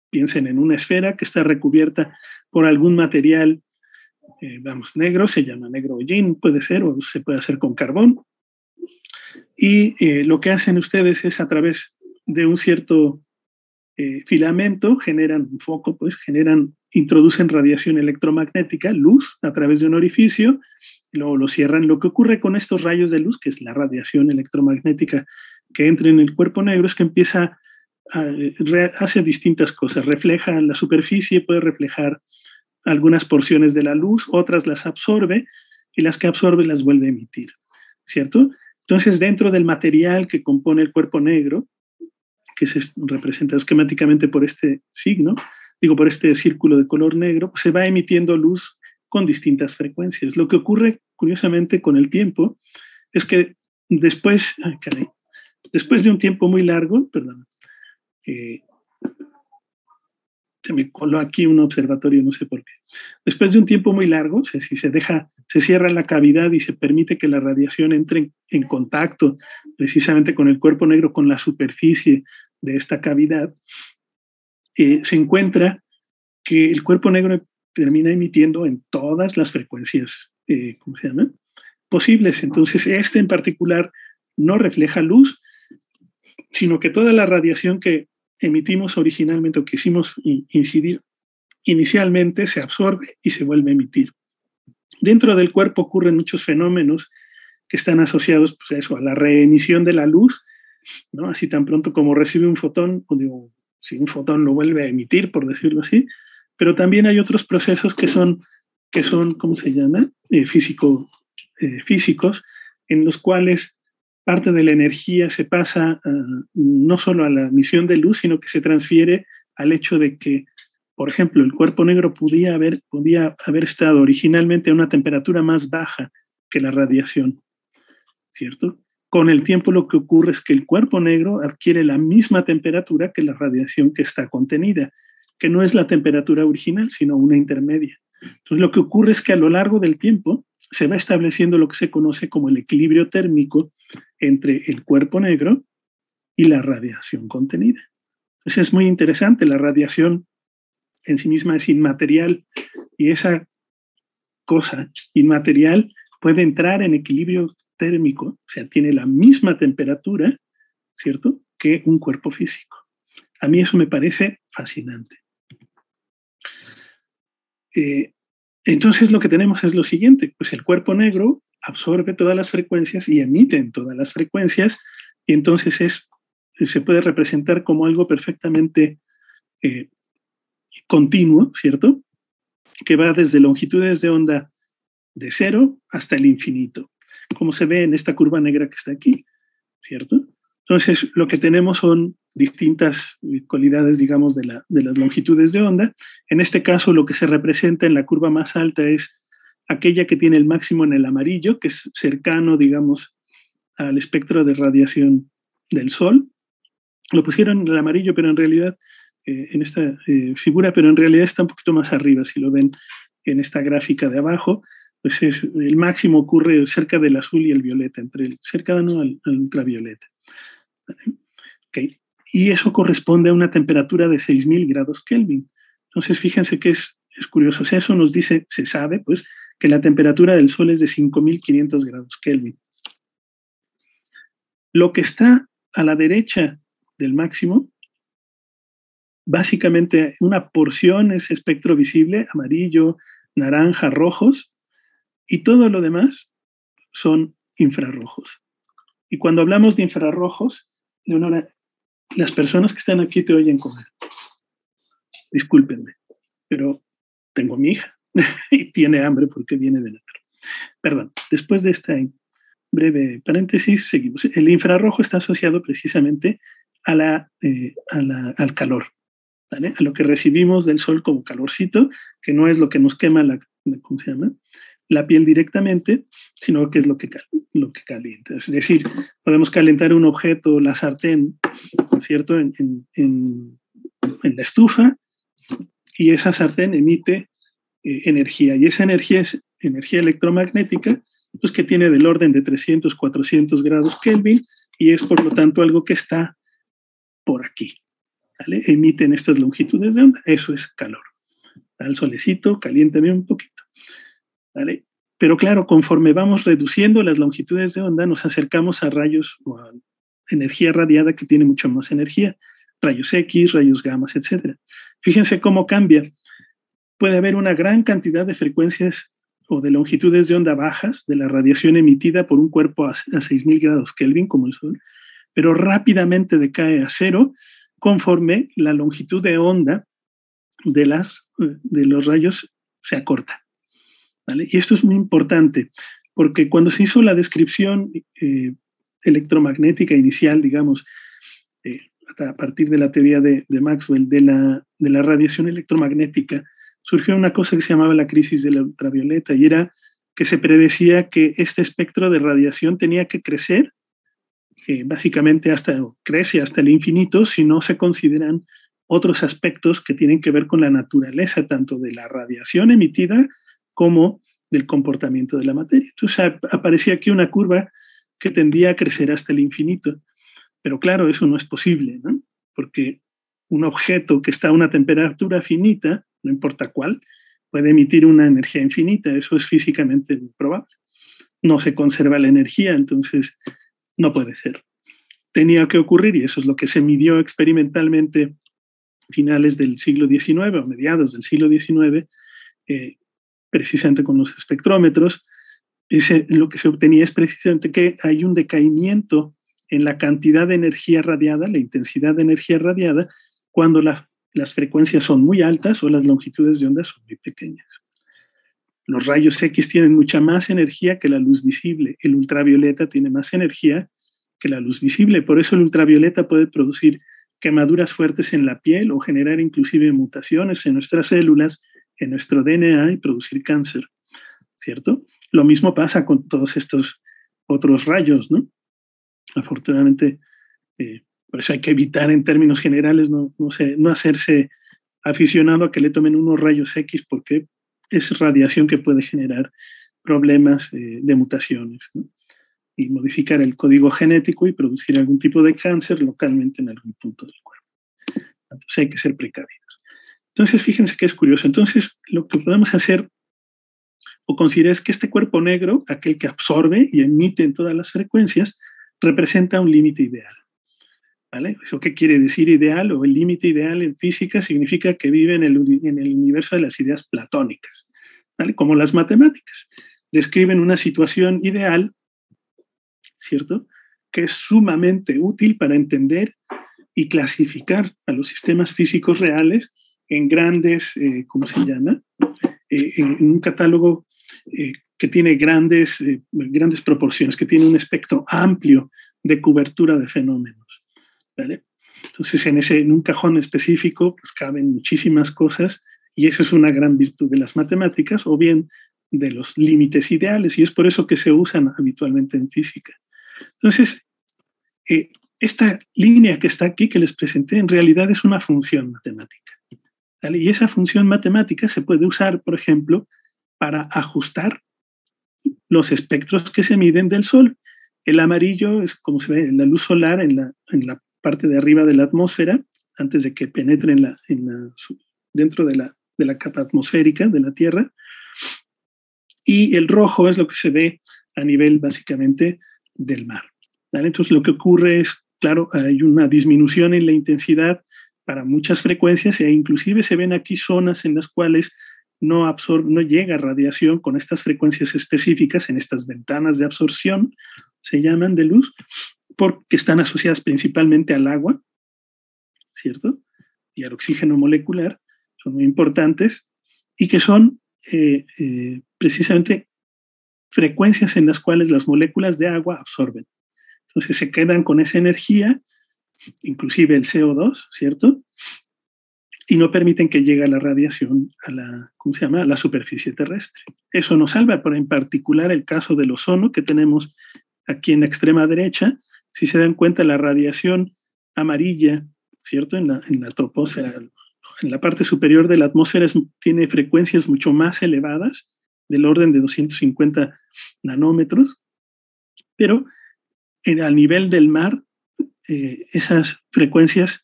piensen en una esfera que está recubierta por algún material, eh, vamos, negro, se llama negro hollín, puede ser, o se puede hacer con carbón. Y eh, lo que hacen ustedes es a través de un cierto eh, filamento, generan un foco, pues generan, introducen radiación electromagnética, luz, a través de un orificio, y luego lo cierran. Lo que ocurre con estos rayos de luz, que es la radiación electromagnética que entra en el cuerpo negro, es que empieza a, re, hace distintas cosas. Refleja la superficie, puede reflejar algunas porciones de la luz, otras las absorbe, y las que absorbe las vuelve a emitir, ¿cierto? Entonces, dentro del material que compone el cuerpo negro, que se representa esquemáticamente por este signo, digo, por este círculo de color negro, pues se va emitiendo luz con distintas frecuencias. Lo que ocurre, curiosamente, con el tiempo, es que después, ay, caray, después de un tiempo muy largo, perdón, eh, se me coló aquí un observatorio, no sé por qué. Después de un tiempo muy largo, o sea, si se deja, se cierra la cavidad y se permite que la radiación entre en, en contacto precisamente con el cuerpo negro, con la superficie de esta cavidad, eh, se encuentra que el cuerpo negro termina emitiendo en todas las frecuencias, eh, ¿cómo se llama?, posibles. Entonces, este en particular no refleja luz, sino que toda la radiación que emitimos originalmente o que hicimos incidir inicialmente se absorbe y se vuelve a emitir. Dentro del cuerpo ocurren muchos fenómenos que están asociados, pues, a eso, a la reemisión de la luz, ¿no? Así tan pronto como recibe un fotón, o digo, si un fotón lo vuelve a emitir, por decirlo así, pero también hay otros procesos que son, que son ¿cómo se llama?, eh, físico, eh, físicos, en los cuales parte de la energía se pasa uh, no solo a la emisión de luz, sino que se transfiere al hecho de que, por ejemplo, el cuerpo negro podía haber, podía haber estado originalmente a una temperatura más baja que la radiación, ¿cierto? Con el tiempo lo que ocurre es que el cuerpo negro adquiere la misma temperatura que la radiación que está contenida, que no es la temperatura original, sino una intermedia. Entonces, lo que ocurre es que a lo largo del tiempo se va estableciendo lo que se conoce como el equilibrio térmico entre el cuerpo negro y la radiación contenida. Entonces, es muy interesante. La radiación en sí misma es inmaterial y esa cosa inmaterial puede entrar en equilibrio térmico, o sea, tiene la misma temperatura, ¿cierto?, que un cuerpo físico. A mí eso me parece fascinante. Eh, entonces lo que tenemos es lo siguiente, pues el cuerpo negro absorbe todas las frecuencias y emite en todas las frecuencias, y entonces es, se puede representar como algo perfectamente eh, continuo, ¿cierto?, que va desde longitudes de onda de cero hasta el infinito, como se ve en esta curva negra que está aquí, ¿cierto? Entonces, lo que tenemos son distintas cualidades, digamos, de, la, de las longitudes de onda. En este caso, lo que se representa en la curva más alta es aquella que tiene el máximo en el amarillo, que es cercano, digamos, al espectro de radiación del Sol. Lo pusieron en el amarillo, pero en realidad, eh, en esta eh, figura, pero en realidad está un poquito más arriba, si lo ven en esta gráfica de abajo. Pues es, el máximo ocurre cerca del azul y el violeta, entre el cercano al, al ultravioleta. Okay. Y eso corresponde a una temperatura de seis mil grados Kelvin. Entonces, fíjense que es, es curioso. O sea, eso nos dice, se sabe, pues, que la temperatura del Sol es de cinco mil quinientos grados Kelvin. Lo que está a la derecha del máximo, básicamente una porción es espectro visible, amarillo, naranja, rojos, y todo lo demás son infrarrojos. Y cuando hablamos de infrarrojos, Leonora, las personas que están aquí te oyen comer. Discúlpenme, pero tengo a mi hija y tiene hambre porque viene de nacer. Perdón, después de esta breve paréntesis, seguimos. El infrarrojo está asociado precisamente a la, eh, a la, al calor, ¿vale?, a lo que recibimos del sol como calorcito, que no es lo que nos quema la, ¿cómo se llama?, la piel directamente, sino que es lo que, lo que calienta. Es decir, podemos calentar un objeto, la sartén, ¿no es cierto?, en, en, en, en la estufa, y esa sartén emite eh, energía, y esa energía es energía electromagnética, pues que tiene del orden de trescientos, cuatrocientos grados Kelvin, y es por lo tanto algo que está por aquí. ¿vale? Emiten estas longitudes de onda, eso es calor. Al solecito, caliéntame un poquito, ¿vale? Pero claro, conforme vamos reduciendo las longitudes de onda, nos acercamos a rayos o a energía radiada que tiene mucha más energía, rayos X, rayos gamma, etcétera. Fíjense cómo cambia. Puede haber una gran cantidad de frecuencias o de longitudes de onda bajas de la radiación emitida por un cuerpo a, a seis mil grados Kelvin, como el Sol, pero rápidamente decae a cero conforme la longitud de onda de, las, de los rayos se acorta, ¿vale? Y esto es muy importante, porque cuando se hizo la descripción eh, electromagnética inicial, digamos, eh, a partir de la teoría de, de Maxwell, de la, de la radiación electromagnética, surgió una cosa que se llamaba la crisis de la ultravioleta, y era que se predecía que este espectro de radiación tenía que crecer, eh, básicamente hasta, crece hasta el infinito, si no se consideran otros aspectos que tienen que ver con la naturaleza, tanto de la radiación emitida como del comportamiento de la materia. Entonces aparecía aquí una curva que tendía a crecer hasta el infinito. Pero claro, eso no es posible, ¿no? Porque un objeto que está a una temperatura finita, no importa cuál, puede emitir una energía infinita. Eso es físicamente improbable. No se conserva la energía, entonces no puede ser. Tenía que ocurrir, y eso es lo que se midió experimentalmente a finales del siglo diecinueve o mediados del siglo diecinueve, eh, precisamente con los espectrómetros. Ese, lo que se obtenía es precisamente que hay un decaimiento en la cantidad de energía radiada, la intensidad de energía radiada, cuando la, las frecuencias son muy altas o las longitudes de onda son muy pequeñas. Los rayos X tienen mucha más energía que la luz visible. El ultravioleta tiene más energía que la luz visible. Por eso el ultravioleta puede producir quemaduras fuertes en la piel o generar inclusive mutaciones en nuestras células, en nuestro D N A y producir cáncer, ¿cierto? Lo mismo pasa con todos estos otros rayos, ¿no? Afortunadamente, eh, por eso hay que evitar en términos generales no, no, sé, no hacerse aficionado a que le tomen unos rayos X, porque es radiación que puede generar problemas eh, de mutaciones, ¿no? Y modificar el código genético y producir algún tipo de cáncer localmente en algún punto del cuerpo. Entonces hay que ser precavidos. Entonces fíjense que es curioso. Entonces lo que podemos hacer o considerar es que este cuerpo negro, aquel que absorbe y emite en todas las frecuencias, representa un límite ideal, ¿vale? ¿Eso qué quiere decir ideal? O el límite ideal en física significa que vive en el, en el universo de las ideas platónicas, ¿vale? Como las matemáticas. Describen una situación ideal, ¿cierto?, que es sumamente útil para entender y clasificar a los sistemas físicos reales en grandes, eh, ¿cómo se llama?, eh, en, en un catálogo eh, que tiene grandes, eh, grandes proporciones, que tiene un espectro amplio de cobertura de fenómenos, ¿vale? Entonces, en, ese, en un cajón específico pues, caben muchísimas cosas, y eso es una gran virtud de las matemáticas, o bien de los límites ideales, y es por eso que se usan habitualmente en física. Entonces, eh, esta línea que está aquí, que les presenté, en realidad es una función matemática, ¿vale? Y esa función matemática se puede usar, por ejemplo, para ajustar los espectros que se miden del Sol. El amarillo es como se ve en la luz solar en la, en la parte de arriba de la atmósfera, antes de que penetre en la, en la, dentro de la, de la capa atmosférica de la Tierra. Y el rojo es lo que se ve a nivel básicamente del mar, ¿vale? Entonces lo que ocurre es, claro, hay una disminución en la intensidad para muchas frecuencias, e inclusive se ven aquí zonas en las cuales no, absorbe, no llega radiación con estas frecuencias específicas, en estas ventanas de absorción, se llaman, de luz, porque están asociadas principalmente al agua, ¿cierto?, y al oxígeno molecular, son muy importantes, y que son eh, eh, precisamente frecuencias en las cuales las moléculas de agua absorben. Entonces se quedan con esa energía, inclusive el C O dos, ¿cierto?, y no permiten que llegue la radiación a la, ¿cómo se llama?, a la superficie terrestre. Eso nos salva, pero en particular el caso del ozono que tenemos aquí en la extrema derecha. Si se dan cuenta, la radiación amarilla, ¿cierto?, en la, en la troposfera, en la parte superior de la atmósfera, es, tiene frecuencias mucho más elevadas, del orden de doscientos cincuenta nanómetros, pero en, al nivel del mar, eh, esas frecuencias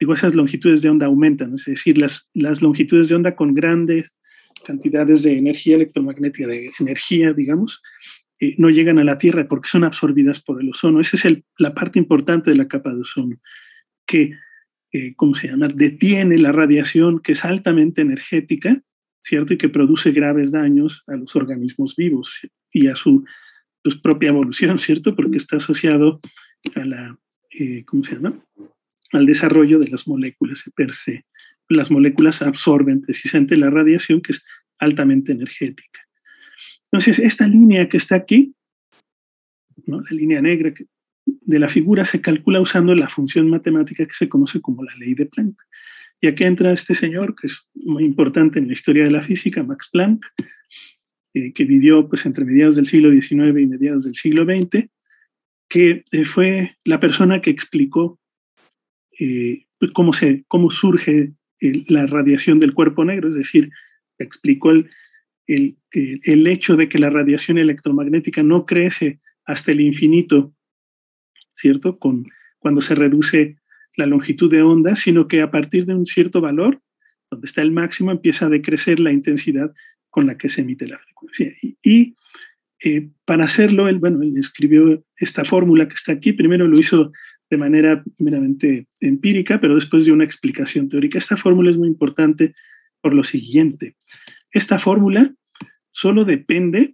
digo, esas longitudes de onda aumentan, es decir, las, las longitudes de onda con grandes cantidades de energía electromagnética, de energía, digamos, eh, no llegan a la Tierra porque son absorbidas por el ozono. Esa es el, la parte importante de la capa de ozono, que, eh, ¿cómo se llama?, detiene la radiación que es altamente energética, ¿cierto? Y que produce graves daños a los organismos vivos y a su pues, propia evolución, ¿cierto? Porque está asociado a la, eh, ¿cómo se llama?, al desarrollo de las moléculas per se. Las moléculas absorben precisamente la radiación que es altamente energética. Entonces, esta línea que está aquí, ¿no?, la línea negra de la figura, se calcula usando la función matemática que se conoce como la ley de Planck. Y aquí entra este señor, que es muy importante en la historia de la física, Max Planck, eh, que vivió pues, entre mediados del siglo diecinueve y mediados del siglo veinte, que eh, fue la persona que explicó Eh, cómo, se, cómo surge el, la radiación del cuerpo negro, es decir, explicó el, el, el, el hecho de que la radiación electromagnética no crece hasta el infinito, ¿cierto? Con, cuando se reduce la longitud de onda, sino que a partir de un cierto valor, donde está el máximo, empieza a decrecer la intensidad con la que se emite la frecuencia. Y, y eh, para hacerlo, él, bueno, él escribió esta fórmula que está aquí, primero lo hizo de manera meramente empírica, pero después de una explicación teórica. Esta fórmula es muy importante por lo siguiente. Esta fórmula solo depende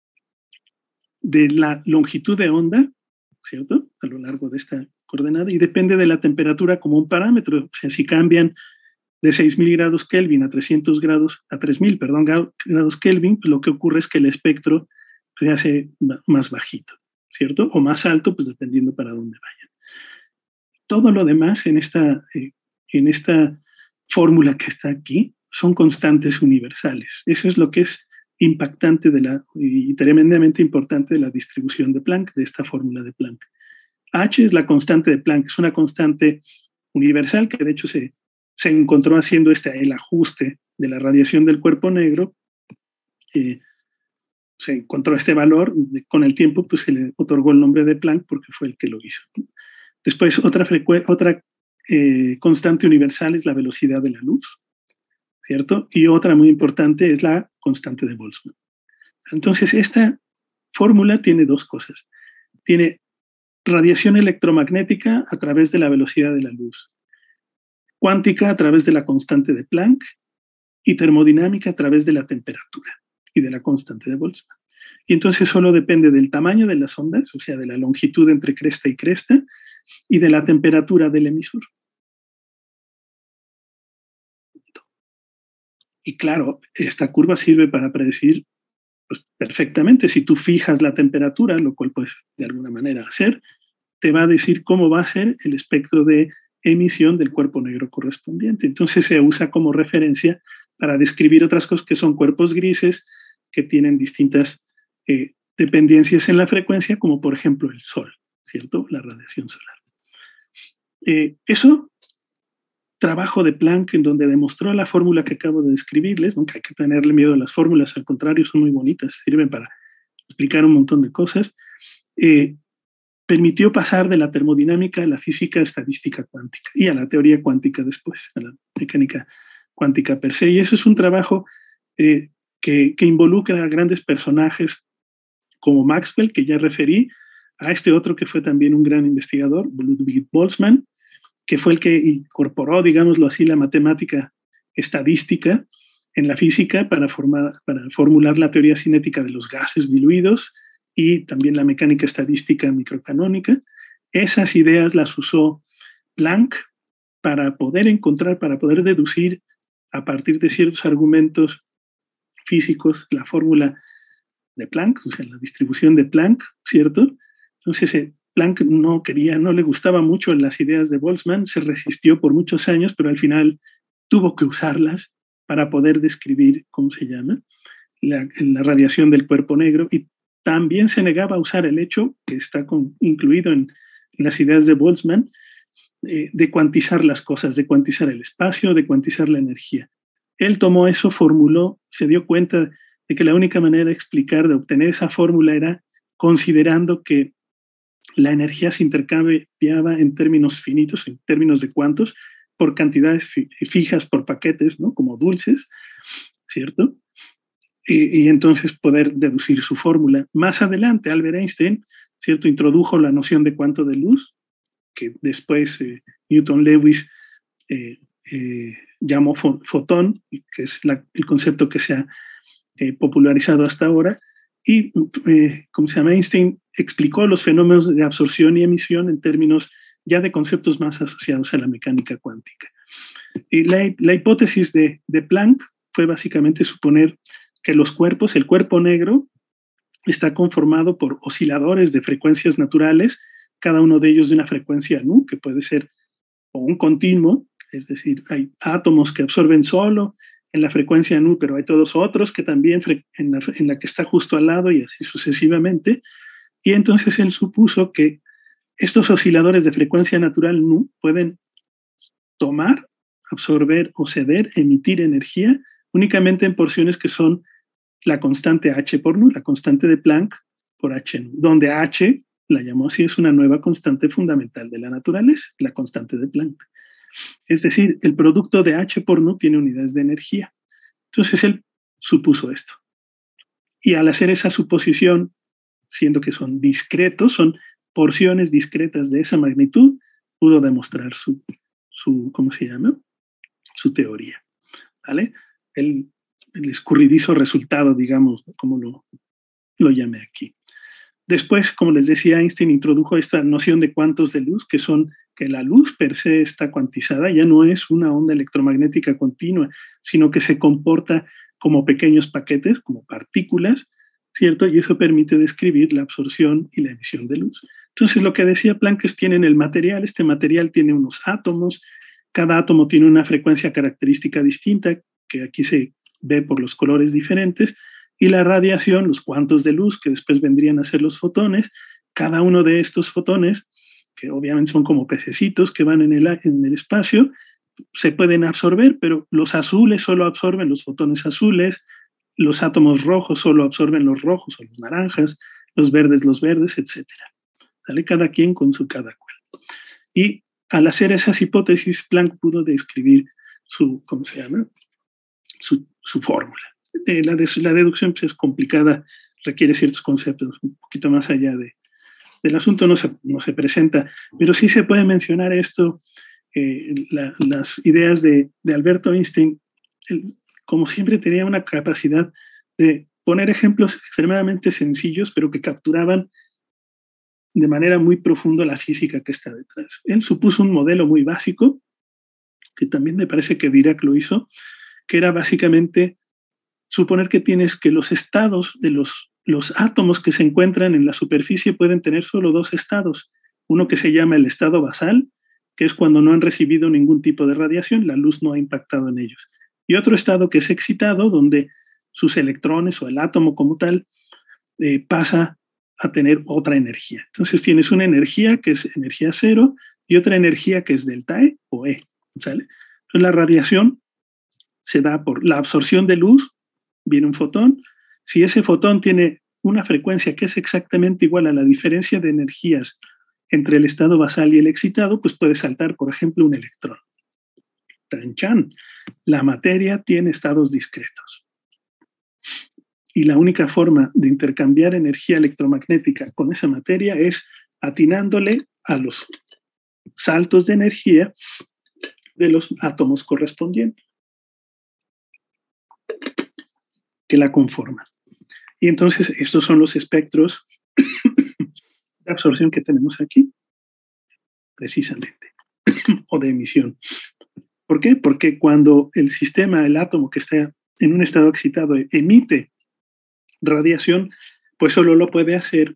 de la longitud de onda, ¿cierto?, a lo largo de esta coordenada, y depende de la temperatura como un parámetro. O sea, si cambian de seis mil grados Kelvin a trescientos grados, a tres mil, perdón, grados Kelvin, pues lo que ocurre es que el espectro se hace más bajito, ¿cierto? O más alto, pues dependiendo para dónde vayan. Todo lo demás en esta, eh, en esta fórmula que está aquí son constantes universales. Eso es lo que es impactante de la, y tremendamente importante de la distribución de Planck, de esta fórmula de Planck. H es la constante de Planck, es una constante universal que de hecho se, se encontró haciendo este, el ajuste de la radiación del cuerpo negro. Eh, se encontró este valor, con el tiempo pues se le otorgó el nombre de Planck porque fue el que lo hizo. Después, otra, otra eh, constante universal es la velocidad de la luz, ¿cierto? Y otra muy importante es la constante de Boltzmann. Entonces, esta fórmula tiene dos cosas. Tiene radiación electromagnética a través de la velocidad de la luz, cuántica a través de la constante de Planck y termodinámica a través de la temperatura y de la constante de Boltzmann. Y entonces solo depende del tamaño de las ondas, o sea, de la longitud entre cresta y cresta, y de la temperatura del emisor. Y claro, esta curva sirve para predecir pues, perfectamente. Si tú fijas la temperatura, lo cual puedes de alguna manera hacer, te va a decir cómo va a ser el espectro de emisión del cuerpo negro correspondiente. Entonces se usa como referencia para describir otras cosas que son cuerpos grises que tienen distintas eh, dependencias en la frecuencia, como por ejemplo el Sol, ¿cierto? La radiación solar. Eh, eso, trabajo de Planck en donde demostró la fórmula que acabo de describirles. Nunca hay que tenerle miedo a las fórmulas, al contrario, son muy bonitas, sirven para explicar un montón de cosas. Eh, permitió pasar de la termodinámica a la física estadística cuántica y a la teoría cuántica después, a la mecánica cuántica per se. Y eso es un trabajo eh, que, que involucra a grandes personajes como Maxwell, que ya referí, a este otro que fue también un gran investigador, Ludwig Boltzmann, que fue el que incorporó, digámoslo así, la matemática estadística en la física para, formar, para formular la teoría cinética de los gases diluidos y también la mecánica estadística microcanónica. Esas ideas las usó Planck para poder encontrar, para poder deducir a partir de ciertos argumentos físicos la fórmula de Planck, o sea, la distribución de Planck, ¿cierto? Entonces, eh, Planck no quería, no le gustaba mucho las ideas de Boltzmann, se resistió por muchos años, pero al final tuvo que usarlas para poder describir, ¿cómo se llama?, la, la radiación del cuerpo negro, y también se negaba a usar el hecho, que está con, incluido en, en las ideas de Boltzmann, eh, de cuantizar las cosas, de cuantizar el espacio, de cuantizar la energía. Él tomó eso, formuló, se dio cuenta de que la única manera de explicar, de obtener esa fórmula era considerando que la energía se intercambiaba en términos finitos, en términos de cuantos, por cantidades fijas, por paquetes, ¿no? Como dulces, ¿cierto? Y, y entonces poder deducir su fórmula. Más adelante, Albert Einstein, ¿cierto?, introdujo la noción de cuanto de luz, que después eh, Newton Lewis eh, eh, llamó fo fotón, que es la, el concepto que se ha eh, popularizado hasta ahora. Y, eh, como se llama, Einstein explicó los fenómenos de absorción y emisión en términos ya de conceptos más asociados a la mecánica cuántica. Y la, la hipótesis de, de Planck fue básicamente suponer que los cuerpos, el cuerpo negro, está conformado por osciladores de frecuencias naturales, cada uno de ellos de una frecuencia nu, que puede ser o un continuo, es decir, hay átomos que absorben solo en la frecuencia nu, pero hay todos otros que también en la, en la que está justo al lado y así sucesivamente. Y entonces él supuso que estos osciladores de frecuencia natural nu pueden tomar, absorber o ceder, emitir energía únicamente en porciones que son la constante H por nu, la constante de Planck por H nu, donde H, la llamó así, es una nueva constante fundamental de la naturaleza, la constante de Planck. Es decir, el producto de H por nu tiene unidades de energía. Entonces él supuso esto. Y al hacer esa suposición, siendo que son discretos, son porciones discretas de esa magnitud, pudo demostrar su, su ¿cómo se llama? Su teoría. ¿Vale? El, el escurridizo resultado, digamos, como lo, lo llamé aquí. Después, como les decía, Einstein introdujo esta noción de cuantos de luz, que son que la luz per se está cuantizada, ya no es una onda electromagnética continua, sino que se comporta como pequeños paquetes, como partículas, ¿cierto? Y eso permite describir la absorción y la emisión de luz. Entonces, lo que decía Planck es que tienen el material, este material tiene unos átomos, cada átomo tiene una frecuencia característica distinta, que aquí se ve por los colores diferentes, y la radiación, los cuantos de luz, que después vendrían a ser los fotones, cada uno de estos fotones, que obviamente son como pececitos que van en el, en el espacio, se pueden absorber, pero los azules solo absorben los fotones azules, los átomos rojos solo absorben los rojos o los naranjas, los verdes los verdes, etcétera. ¿Sale? Cada quien con su cada cual. Y al hacer esas hipótesis, Planck pudo describir su, ¿cómo se llama? Su, su fórmula. Eh, la, de, la deducción pues, es complicada, requiere ciertos conceptos un poquito más allá de, del asunto, no se, no se presenta, pero sí se puede mencionar esto, eh, la, las ideas de, de Alberto Einstein, él, como siempre tenía una capacidad de poner ejemplos extremadamente sencillos, pero que capturaban de manera muy profunda la física que está detrás. Él supuso un modelo muy básico, que también me parece que Dirac lo hizo, que era básicamente suponer que tienes que los estados de los, los átomos que se encuentran en la superficie pueden tener solo dos estados. Uno que se llama el estado basal, que es cuando no han recibido ningún tipo de radiación, la luz no ha impactado en ellos. Y otro estado que es excitado, donde sus electrones o el átomo como tal eh, pasa a tener otra energía. Entonces tienes una energía que es energía cero y otra energía que es delta E o E. ¿Sale? Entonces la radiación se da por la absorción de luz, viene un fotón. Si ese fotón tiene una frecuencia que es exactamente igual a la diferencia de energías entre el estado basal y el excitado, pues puede saltar, por ejemplo, un electrón. Tan chan. La materia tiene estados discretos. Y la única forma de intercambiar energía electromagnética con esa materia es atinándole a los saltos de energía de los átomos correspondientes que la conforman. Y entonces estos son los espectros de absorción que tenemos aquí, precisamente, o de emisión. ¿Por qué? Porque cuando el sistema, el átomo que está en un estado excitado emite radiación, pues solo lo puede hacer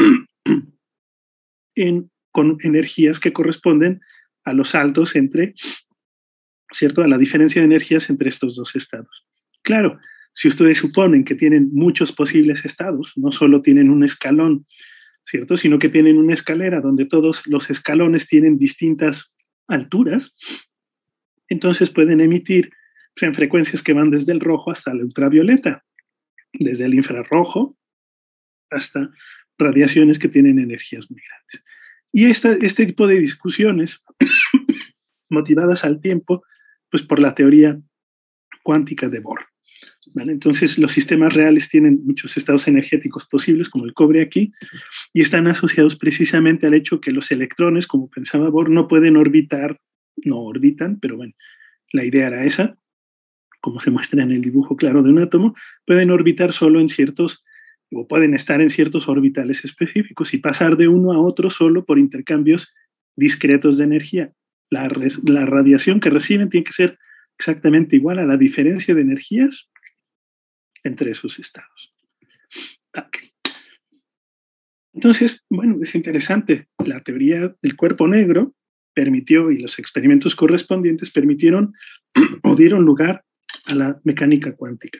en, con energías que corresponden a los saltos entre, ¿cierto? A la diferencia de energías entre estos dos estados. Claro, si ustedes suponen que tienen muchos posibles estados, no solo tienen un escalón, ¿cierto? Sino que tienen una escalera donde todos los escalones tienen distintas alturas, entonces pueden emitir pues, en frecuencias que van desde el rojo hasta el ultravioleta, desde el infrarrojo hasta radiaciones que tienen energías muy grandes. Y esta, este tipo de discusiones motivadas al tiempo, pues por la teoría cuántica de Bohr. ¿Vale? Entonces, los sistemas reales tienen muchos estados energéticos posibles, como el cobre aquí, y están asociados precisamente al hecho que los electrones, como pensaba Bohr, no pueden orbitar, no orbitan, pero bueno, la idea era esa, como se muestra en el dibujo claro de un átomo, pueden orbitar solo en ciertos, o pueden estar en ciertos orbitales específicos y pasar de uno a otro solo por intercambios discretos de energía. La, la radiación que reciben tiene que ser exactamente igual a la diferencia de energías entre esos estados. Okay. Entonces, bueno, es interesante. La teoría del cuerpo negro permitió, y los experimentos correspondientes permitieron o dieron lugar a la mecánica cuántica.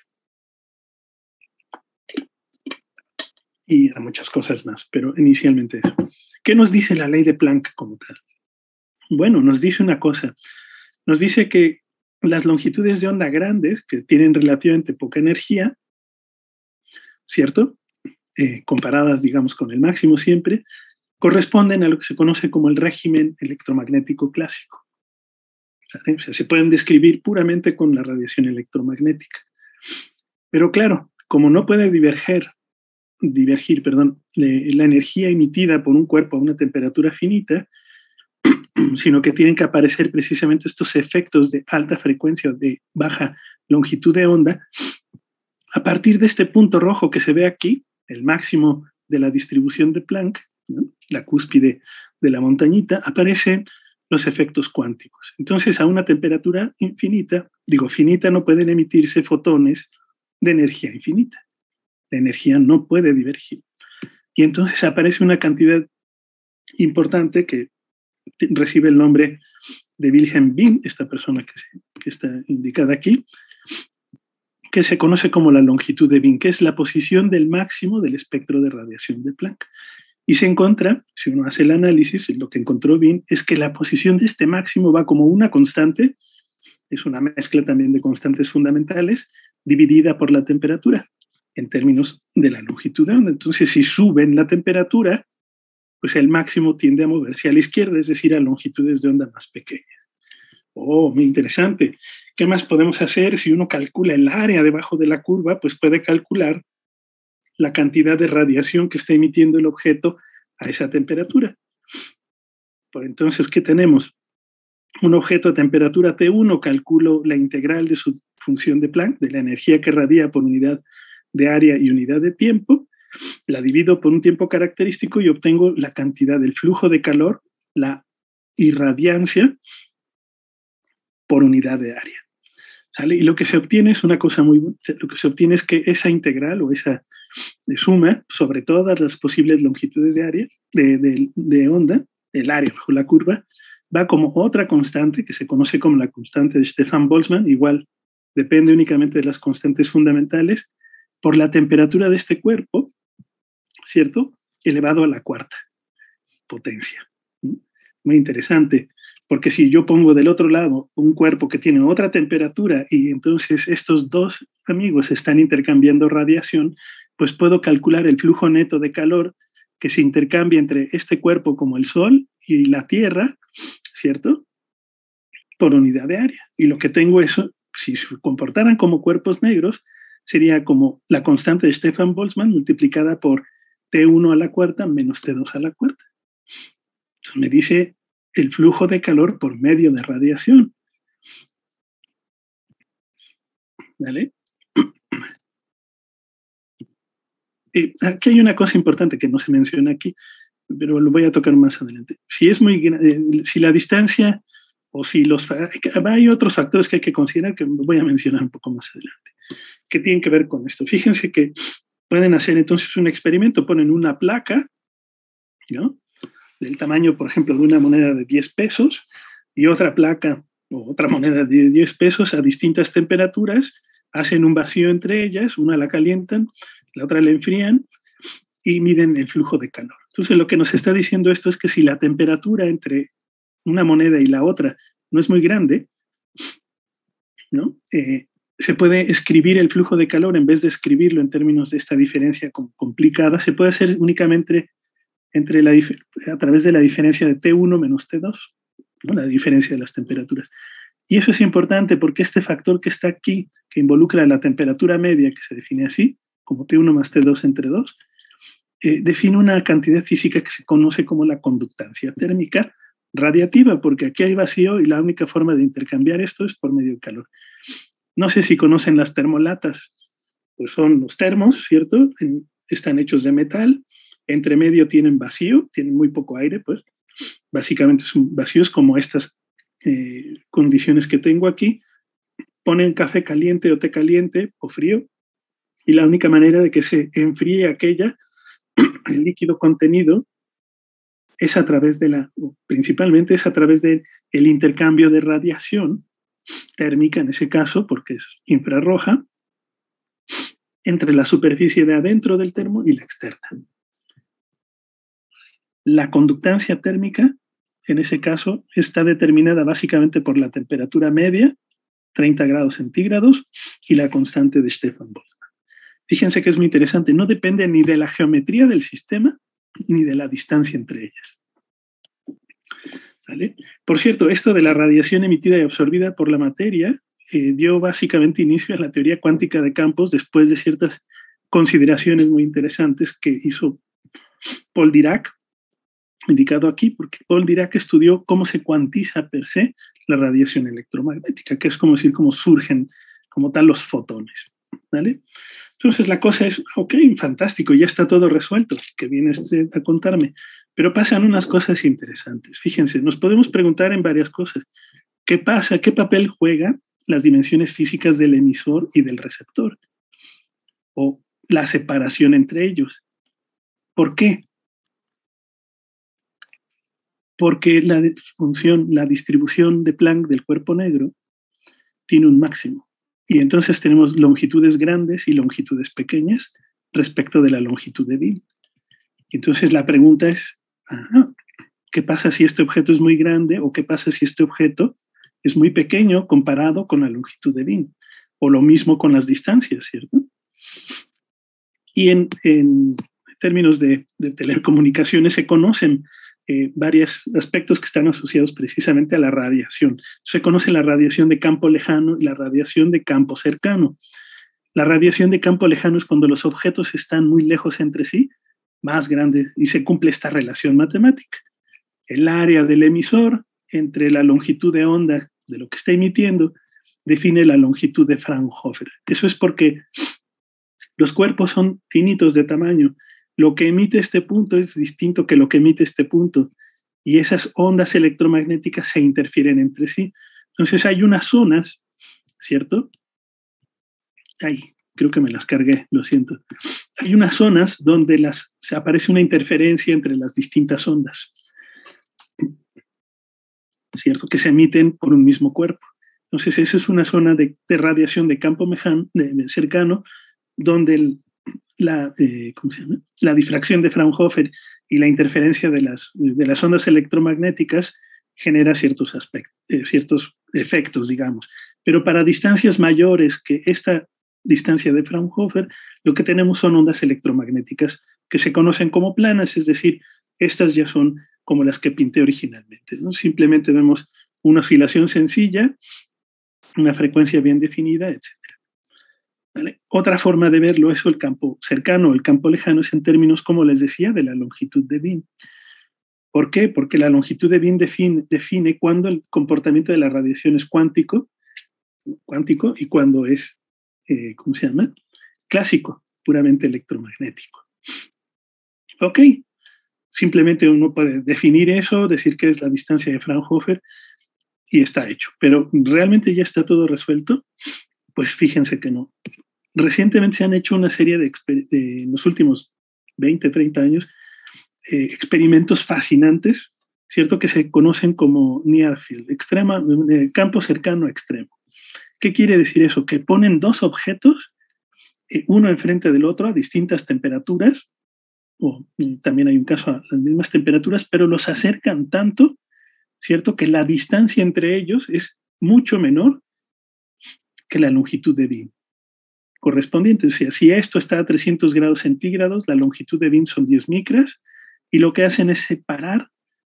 Y a muchas cosas más, pero inicialmente eso. ¿Qué nos dice la ley de Planck como tal? Bueno, nos dice una cosa. Nos dice que las longitudes de onda grandes, que tienen relativamente poca energía, ¿cierto? Eh, comparadas, digamos, con el máximo siempre, corresponden a lo que se conoce como el régimen electromagnético clásico. ¿Sabe? O sea, se pueden describir puramente con la radiación electromagnética. Pero claro, como no puede diverger, divergir, perdón, la energía emitida por un cuerpo a una temperatura finita, sino que tienen que aparecer precisamente estos efectos de alta frecuencia o de baja longitud de onda. A partir de este punto rojo que se ve aquí, el máximo de la distribución de Planck, ¿no? La cúspide de la montañita, aparecen los efectos cuánticos. Entonces, a una temperatura infinita, digo finita, no pueden emitirse fotones de energía infinita. La energía no puede divergir. Y entonces aparece una cantidad importante que recibe el nombre de Wilhelm Wien, esta persona que, se, que está indicada aquí, que se conoce como la longitud de Wien, que es la posición del máximo del espectro de radiación de Planck. Y se encuentra, si uno hace el análisis, lo que encontró Wien es que la posición de este máximo va como una constante, es una mezcla también de constantes fundamentales, dividida por la temperatura, en términos de la longitud de onda. Entonces, si suben la temperatura, pues el máximo tiende a moverse a la izquierda, es decir, a longitudes de onda más pequeñas. Oh, muy interesante. ¿Qué más podemos hacer? Si uno calcula el área debajo de la curva, pues puede calcular la cantidad de radiación que está emitiendo el objeto a esa temperatura. Por entonces, ¿qué tenemos? Un objeto a temperatura T uno, calculo la integral de su función de Planck, de la energía que radia por unidad de área y unidad de tiempo, la divido por un tiempo característico y obtengo la cantidad del flujo de calor, la irradiancia, por unidad de área. ¿Sale? Y lo que se obtiene es una cosa muy buena. Lo que se obtiene es que esa integral o esa suma sobre todas las posibles longitudes de área, de, de, de onda, el área bajo la curva, va como otra constante que se conoce como la constante de Stefan-Boltzmann, igual depende únicamente de las constantes fundamentales, por la temperatura de este cuerpo, ¿cierto? Elevado a la cuarta potencia. Muy interesante, porque si yo pongo del otro lado un cuerpo que tiene otra temperatura y entonces estos dos amigos están intercambiando radiación, pues puedo calcular el flujo neto de calor que se intercambia entre este cuerpo como el Sol y la Tierra, ¿cierto? Por unidad de área. Y lo que tengo es, si se comportaran como cuerpos negros, sería como la constante de Stefan-Boltzmann multiplicada por T uno a la cuarta menos T dos a la cuarta. Entonces me dice el flujo de calor por medio de radiación. ¿Vale? Eh, aquí hay una cosa importante que no se menciona aquí, pero lo voy a tocar más adelante. Si es muy eh, si la distancia o si los hay otros factores que hay que considerar que voy a mencionar un poco más adelante, que tienen que ver con esto. Fíjense que pueden hacer entonces un experimento, ponen una placa, ¿no? Del tamaño, por ejemplo, de una moneda de diez pesos y otra placa o otra moneda de diez pesos a distintas temperaturas, hacen un vacío entre ellas, una la calientan, la otra la enfrían y miden el flujo de calor. Entonces, lo que nos está diciendo esto es que si la temperatura entre una moneda y la otra no es muy grande, ¿no? Eh, se puede escribir el flujo de calor en vez de escribirlo en términos de esta diferencia complicada, se puede hacer únicamente entre la, a través de la diferencia de T uno menos T dos, ¿no? La diferencia de las temperaturas. Y eso es importante porque este factor que está aquí, que involucra la temperatura media, que se define así, como T uno más T dos entre dos, eh, define una cantidad física que se conoce como la conductancia térmica radiativa, porque aquí hay vacío y la única forma de intercambiar esto es por medio de calor. No sé si conocen las termolatas, pues son los termos, ¿cierto? En, están hechos de metal, entre medio tienen vacío, tienen muy poco aire, pues básicamente son vacíos como estas eh, condiciones que tengo aquí. Ponen café caliente o té caliente o frío y la única manera de que se enfríe aquella, el líquido contenido, es a través de la, principalmente es a través del intercambio de radiación térmica, en ese caso, porque es infrarroja, entre la superficie de adentro del termo y la externa. La conductancia térmica, en ese caso, está determinada básicamente por la temperatura media, treinta grados centígrados, y la constante de Stefan Boltzmann. Fíjense que es muy interesante, no depende ni de la geometría del sistema, ni de la distancia entre ellas. ¿Vale? Por cierto, esto de la radiación emitida y absorbida por la materia eh, dio básicamente inicio a la teoría cuántica de campos después de ciertas consideraciones muy interesantes que hizo Paul Dirac, indicado aquí, porque Paul Dirac estudió cómo se cuantiza per se la radiación electromagnética, que es como decir cómo surgen como tal los fotones, ¿vale? Entonces la cosa es, ok, fantástico, ya está todo resuelto, que viene este a contarme, pero pasan unas cosas interesantes. Fíjense, nos podemos preguntar en varias cosas. ¿Qué pasa? ¿Qué papel juegan las dimensiones físicas del emisor y del receptor? O la separación entre ellos. ¿Por qué? Porque la función, la distribución de Planck del cuerpo negro tiene un máximo. Y entonces tenemos longitudes grandes y longitudes pequeñas respecto de la longitud de Wien. Entonces la pregunta es, ajá, ¿qué pasa si este objeto es muy grande o qué pasa si este objeto es muy pequeño comparado con la longitud de Wien? O lo mismo con las distancias, ¿cierto? Y en, en términos de, de telecomunicaciones se conocen eh, varios aspectos que están asociados precisamente a la radiación. Se conoce la radiación de campo lejano y la radiación de campo cercano. La radiación de campo lejano es cuando los objetos están muy lejos entre sí, más grandes, y se cumple esta relación matemática. El área del emisor entre la longitud de onda de lo que está emitiendo define la longitud de Fraunhofer. Eso es porque los cuerpos son finitos de tamaño. Lo que emite este punto es distinto que lo que emite este punto. Y esas ondas electromagnéticas se interfieren entre sí. Entonces hay unas zonas, ¿cierto? Ay, creo que me las cargué, lo siento. Hay unas zonas donde las, se aparece una interferencia entre las distintas ondas, ¿cierto? Que se emiten por un mismo cuerpo. Entonces esa es una zona de, de radiación de campo mejano, de, de cercano, donde el, la, eh, ¿cómo se llama? La difracción de Fraunhofer y la interferencia de las, de las ondas electromagnéticas genera ciertos aspectos, eh, ciertos efectos, digamos. Pero para distancias mayores que esta distancia de Fraunhofer, lo que tenemos son ondas electromagnéticas que se conocen como planas, es decir, estas ya son como las que pinté originalmente, ¿no? Simplemente vemos una oscilación sencilla, una frecuencia bien definida, etcétera. ¿Vale? Otra forma de verlo es el campo cercano, el campo lejano, es en términos, como les decía, de la longitud de Wien. ¿Por qué? Porque la longitud de Wien define, define cuándo el comportamiento de la radiación es cuántico, cuántico y cuándo es, eh, ¿cómo se llama? Clásico, puramente electromagnético. Ok, simplemente uno puede definir eso, decir que es la distancia de Fraunhofer y está hecho. Pero ¿realmente ya está todo resuelto? Pues fíjense que no. Recientemente se han hecho una serie de, de en los últimos veinte, treinta años, eh, experimentos fascinantes, ¿cierto? Que se conocen como near field, extrema, eh, campo cercano a extremo. ¿Qué quiere decir eso? Que ponen dos objetos, eh, uno enfrente del otro a distintas temperaturas, o también hay un caso a las mismas temperaturas, pero los acercan tanto, ¿cierto? Que la distancia entre ellos es mucho menor que la longitud de Wien correspondiente. O sea, si esto está a trescientos grados centígrados, la longitud de Wien son diez micras, y lo que hacen es separar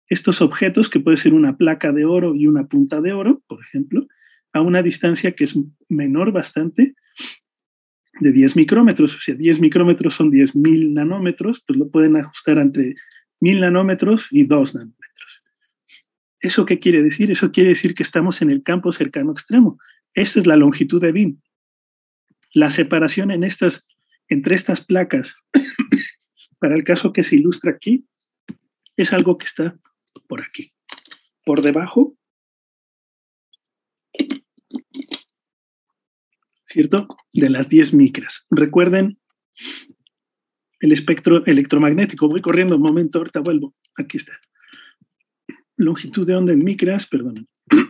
estos objetos, que puede ser una placa de oro y una punta de oro, por ejemplo, a una distancia que es menor bastante de diez micrómetros. O sea, diez micrómetros son diez mil nanómetros, pues lo pueden ajustar entre mil nanómetros y dos nanómetros. ¿Eso qué quiere decir? Eso quiere decir que estamos en el campo cercano extremo. Esta es la longitud de Beam. La separación en estas, entre estas placas, para el caso que se ilustra aquí, es algo que está por aquí. Por debajo, ¿cierto? De las diez micras. Recuerden el espectro electromagnético. Voy corriendo un momento, ahorita vuelvo. Aquí está. Longitud de onda en micras, perdón.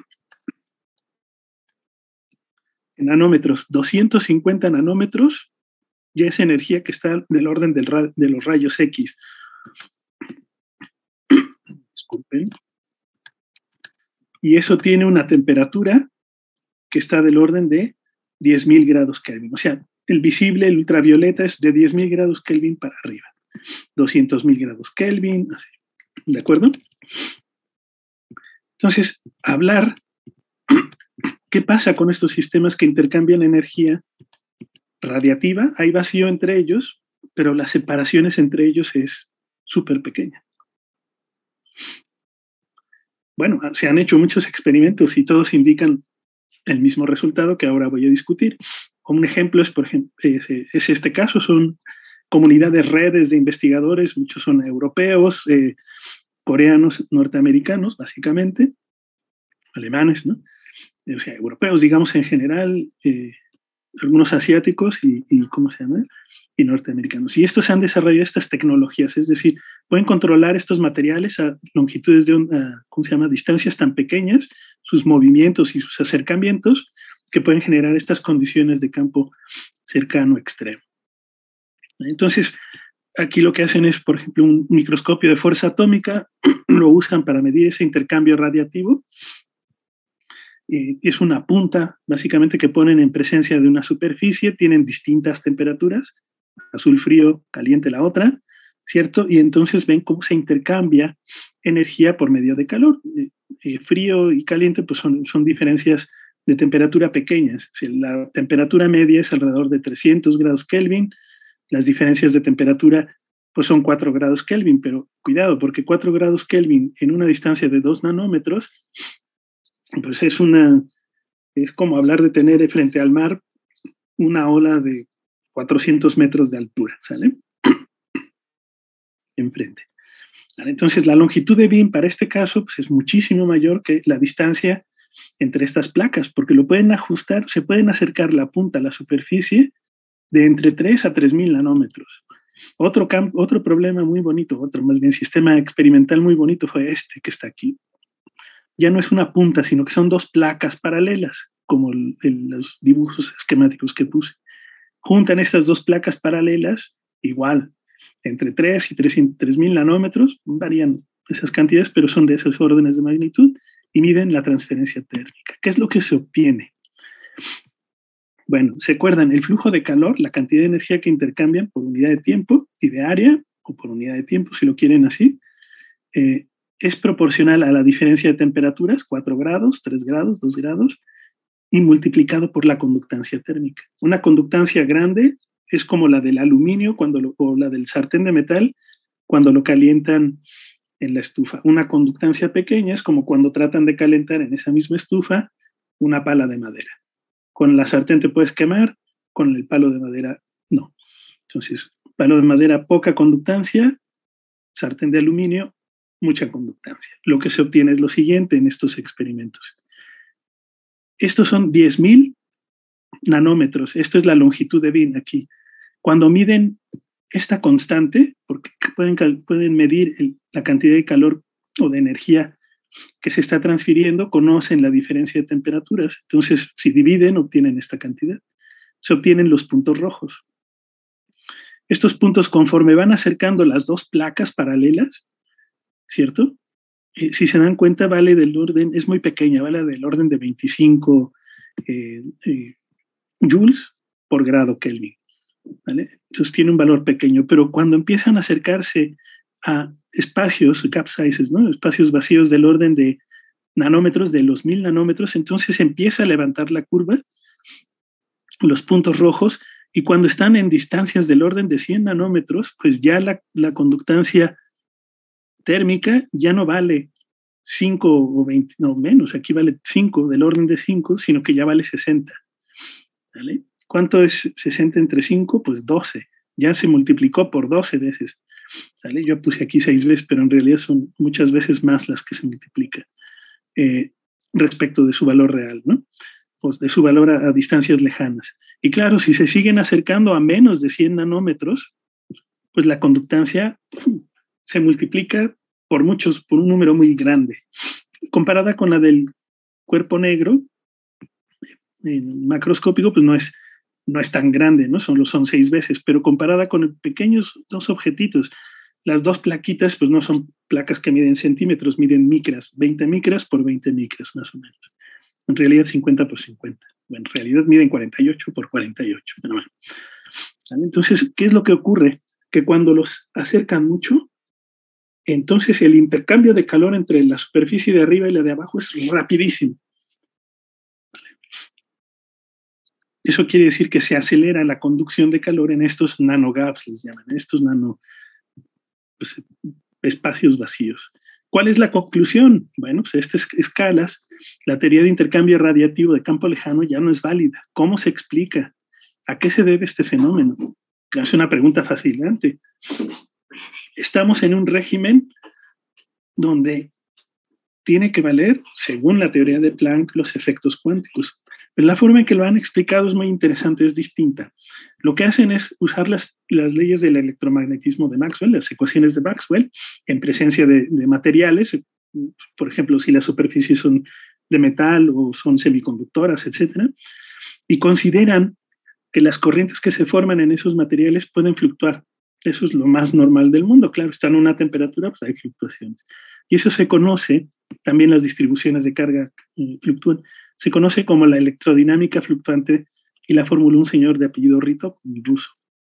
En nanómetros, doscientos cincuenta nanómetros, ya es energía que está del orden del ra de los rayos X. Disculpen. Y eso tiene una temperatura que está del orden de diez mil grados Kelvin. O sea, el visible, el ultravioleta, es de diez mil grados Kelvin para arriba. doscientos mil grados Kelvin, así. ¿De acuerdo? Entonces, hablar, ¿qué pasa con estos sistemas que intercambian energía radiativa? Hay vacío entre ellos, pero las separaciones entre ellos es súper pequeña. Bueno, se han hecho muchos experimentos y todos indican el mismo resultado que ahora voy a discutir. Un ejemplo es, por ejemplo, es, es este caso, son comunidades, redes de investigadores, muchos son europeos, eh, coreanos, norteamericanos, básicamente, alemanes, ¿no? O sea, europeos, digamos, en general, eh, algunos asiáticos y, y, ¿cómo se llama? Y norteamericanos. Y estos han desarrollado estas tecnologías, es decir, pueden controlar estos materiales a longitudes de onda, ¿cómo se llama? Distancias tan pequeñas, sus movimientos y sus acercamientos, que pueden generar estas condiciones de campo cercano extremo. Entonces, aquí lo que hacen es, por ejemplo, un microscopio de fuerza atómica, lo usan para medir ese intercambio radiativo. Eh, es una punta, básicamente, que ponen en presencia de una superficie, tienen distintas temperaturas, azul frío, caliente la otra, ¿cierto? Y entonces ven cómo se intercambia energía por medio de calor. Eh, eh, frío y caliente pues son, son diferencias de temperatura pequeñas. O sea, la temperatura media es alrededor de trescientos grados Kelvin, las diferencias de temperatura pues son cuatro grados Kelvin, pero cuidado, porque cuatro grados Kelvin en una distancia de dos nanómetros, pues es una, es como hablar de tener frente al mar una ola de cuatrocientos metros de altura, ¿sale? Enfrente. ¿Vale? Entonces, la longitud de Beam para este caso pues, es muchísimo mayor que la distancia entre estas placas, porque lo pueden ajustar, se pueden acercar la punta a la superficie de entre tres a tres mil nanómetros. Otro, otro problema muy bonito, otro más bien sistema experimental muy bonito fue este que está aquí. Ya no es una punta, sino que son dos placas paralelas, como el, el, los dibujos esquemáticos que puse. Juntan estas dos placas paralelas, igual, entre tres y tres mil nanómetros, varían esas cantidades, pero son de esos órdenes de magnitud, y miden la transferencia térmica. ¿Qué es lo que se obtiene? Bueno, ¿se acuerdan? El flujo de calor, la cantidad de energía que intercambian por unidad de tiempo y de área, o por unidad de tiempo, si lo quieren así, eh, es proporcional a la diferencia de temperaturas, cuatro grados, tres grados, dos grados, y multiplicado por la conductancia térmica. Una conductancia grande es como la del aluminio cuando lo, o la del sartén de metal cuando lo calientan en la estufa. Una conductancia pequeña es como cuando tratan de calentar en esa misma estufa una pala de madera. Con la sartén te puedes quemar, con el palo de madera no. Entonces, palo de madera, poca conductancia, sartén de aluminio, mucha conductancia. Lo que se obtiene es lo siguiente en estos experimentos. Estos son diez mil nanómetros. Esto es la longitud de Beam aquí. Cuando miden esta constante, porque pueden, pueden medir el, la cantidad de calor o de energía que se está transfiriendo, conocen la diferencia de temperaturas. Entonces, si dividen, obtienen esta cantidad. Se obtienen los puntos rojos. Estos puntos, conforme van acercando las dos placas paralelas, ¿cierto? Eh, si se dan cuenta, vale del orden, es muy pequeña, vale del orden de veinticinco eh, eh, joules por grado Kelvin, ¿vale? Entonces tiene un valor pequeño, pero cuando empiezan a acercarse a espacios, gap sizes, ¿no? Espacios vacíos del orden de nanómetros, de los mil nanómetros, entonces empieza a levantar la curva, los puntos rojos, y cuando están en distancias del orden de cien nanómetros, pues ya la, la conductancia térmica ya no vale cinco o veinte, no menos, aquí vale cinco, del orden de cinco, sino que ya vale sesenta. ¿Vale? ¿Cuánto es sesenta entre cinco? Pues doce. Ya se multiplicó por doce veces. ¿Vale? Yo puse aquí seis veces, pero en realidad son muchas veces más las que se multiplican eh, respecto de su valor real, ¿no? Pues de su valor a, a distancias lejanas. Y claro, si se siguen acercando a menos de cien nanómetros, pues la conductancia se multiplica por muchos, por un número muy grande. Comparada con la del cuerpo negro, en macroscópico, pues no es, no es tan grande, ¿no? Solo son seis veces, pero comparada con pequeños dos objetitos, las dos plaquitas, pues no son placas que miden centímetros, miden micras, veinte micras por veinte micras, más o menos. En realidad cincuenta por cincuenta. Bueno, en realidad miden cuarenta y ocho por cuarenta y ocho. Pero bueno. Entonces, ¿qué es lo que ocurre? Que cuando los acercan mucho, entonces el intercambio de calor entre la superficie de arriba y la de abajo es rapidísimo. Eso quiere decir que se acelera la conducción de calor en estos nanogaps, les llaman, en estos nano pues, espacios vacíos. ¿Cuál es la conclusión? Bueno, pues estas escalas, la teoría de intercambio radiativo de campo lejano ya no es válida. ¿Cómo se explica? ¿A qué se debe este fenómeno? Es una pregunta fascinante. Estamos en un régimen donde tiene que valer, según la teoría de Planck, los efectos cuánticos. Pero la forma en que lo han explicado es muy interesante, es distinta. Lo que hacen es usar las, las leyes del electromagnetismo de Maxwell, las ecuaciones de Maxwell, en presencia de, de materiales, por ejemplo, si las superficies son de metal o son semiconductoras, etcétera, y consideran que las corrientes que se forman en esos materiales pueden fluctuar. Eso es lo más normal del mundo. Claro, están a una temperatura, pues hay fluctuaciones. Y eso se conoce, también las distribuciones de carga eh, fluctúan, se conoce como la electrodinámica fluctuante y la formuló un señor de apellido Ritov, ruso.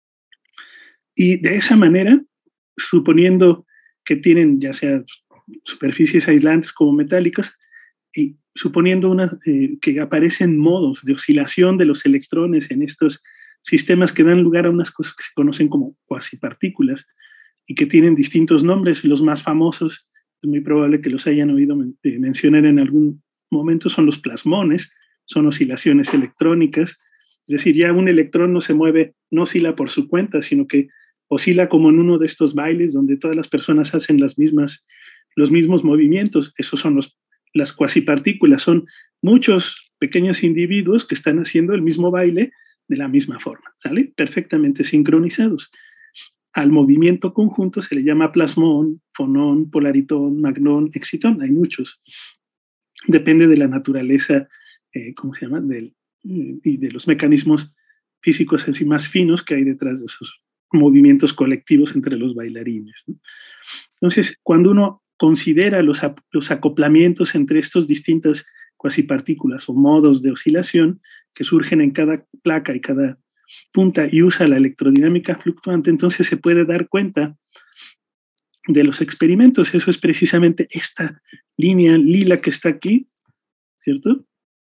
Y de esa manera, suponiendo que tienen ya sea superficies aislantes como metálicas, y suponiendo una, eh, que aparecen modos de oscilación de los electrones en estos sistemas que dan lugar a unas cosas que se conocen como cuasipartículas y que tienen distintos nombres, los más famosos, es muy probable que los hayan oído men- eh, mencionar en algún momento, son los plasmones, son oscilaciones electrónicas, es decir, ya un electrón no se mueve, no oscila por su cuenta, sino que oscila como en uno de estos bailes donde todas las personas hacen las mismas, los mismos movimientos. Esos son los, las cuasipartículas, son muchos pequeños individuos que están haciendo el mismo baile de la misma forma, ¿sale? Perfectamente sincronizados. Al movimiento conjunto se le llama plasmón, fonón, polaritón, magnón, excitón, hay muchos. Depende de la naturaleza, eh, ¿cómo se llama? Del, y de los mecanismos físicos así más finos que hay detrás de esos movimientos colectivos entre los bailarines, ¿no? Entonces, cuando uno considera los, los acoplamientos entre estas distintas cuasipartículas o modos de oscilación que surgen en cada placa y cada punta y usa la electrodinámica fluctuante, entonces se puede dar cuenta de los experimentos. Eso es precisamente esta línea lila que está aquí, ¿cierto?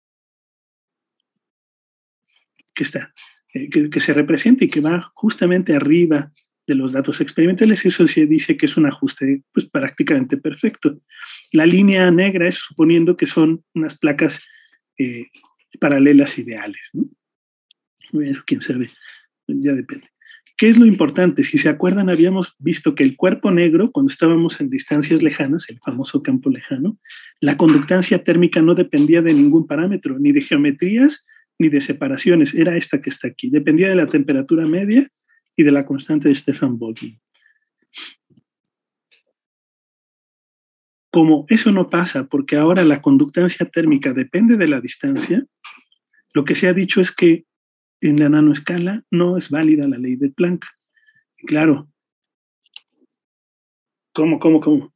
Que está, eh, que, que se representa y que va justamente arriba de los datos experimentales. Eso se dice que es un ajuste pues, prácticamente perfecto. La línea negra es suponiendo que son unas placas eh, paralelas ideales, ¿no? Eso quién sabe, ya depende. ¿Qué es lo importante? Si se acuerdan, habíamos visto que el cuerpo negro, cuando estábamos en distancias lejanas, el famoso campo lejano, la conductancia térmica no dependía de ningún parámetro, ni de geometrías, ni de separaciones. Era esta que está aquí. Dependía de la temperatura media y de la constante de Stefan Boltzmann. Como eso no pasa, porque ahora la conductancia térmica depende de la distancia, lo que se ha dicho es que en la nanoescala no es válida la ley de Planck. Claro. ¿Cómo, cómo, cómo?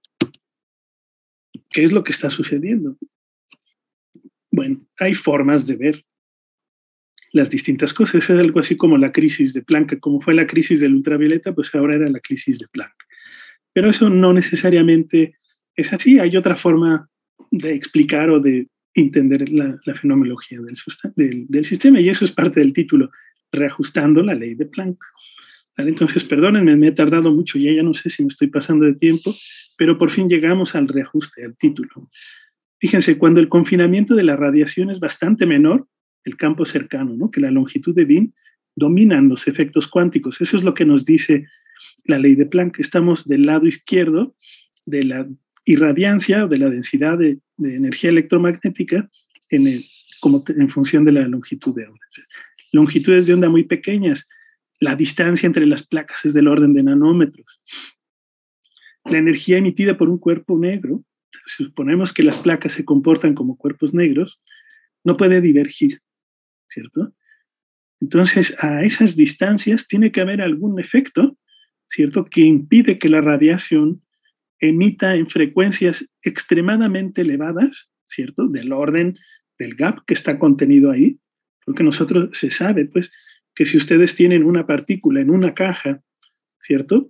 ¿Qué es lo que está sucediendo? Bueno, hay formas de ver las distintas cosas. Es algo así como la crisis de Planck. Como fue la crisis del ultravioleta, pues ahora era la crisis de Planck. Pero eso no necesariamente es así. Hay otra forma de explicar o de entender la, la fenomenología del, del, del sistema, y eso es parte del título, reajustando la ley de Planck. ¿Vale? Entonces, perdónenme, me he tardado mucho, ya, ya no sé si me estoy pasando de tiempo, pero por fin llegamos al reajuste, al título. Fíjense, cuando el confinamiento de la radiación es bastante menor, el campo cercano, ¿no? Que la longitud de Wien, dominan los efectos cuánticos. Eso es lo que nos dice la ley de Planck. Estamos del lado izquierdo de la irradiancia o de la densidad de, de energía electromagnética en, el, como te, en función de la longitud de onda. Longitudes de onda muy pequeñas. La distancia entre las placas es del orden de nanómetros. La energía emitida por un cuerpo negro, si suponemos que las placas se comportan como cuerpos negros, no puede divergir, ¿cierto? Entonces, a esas distancias tiene que haber algún efecto, ¿cierto?, que impide que la radiación emita en frecuencias extremadamente elevadas, ¿cierto?, del orden del gap que está contenido ahí, porque nosotros se sabe, pues, que si ustedes tienen una partícula en una caja, ¿cierto?,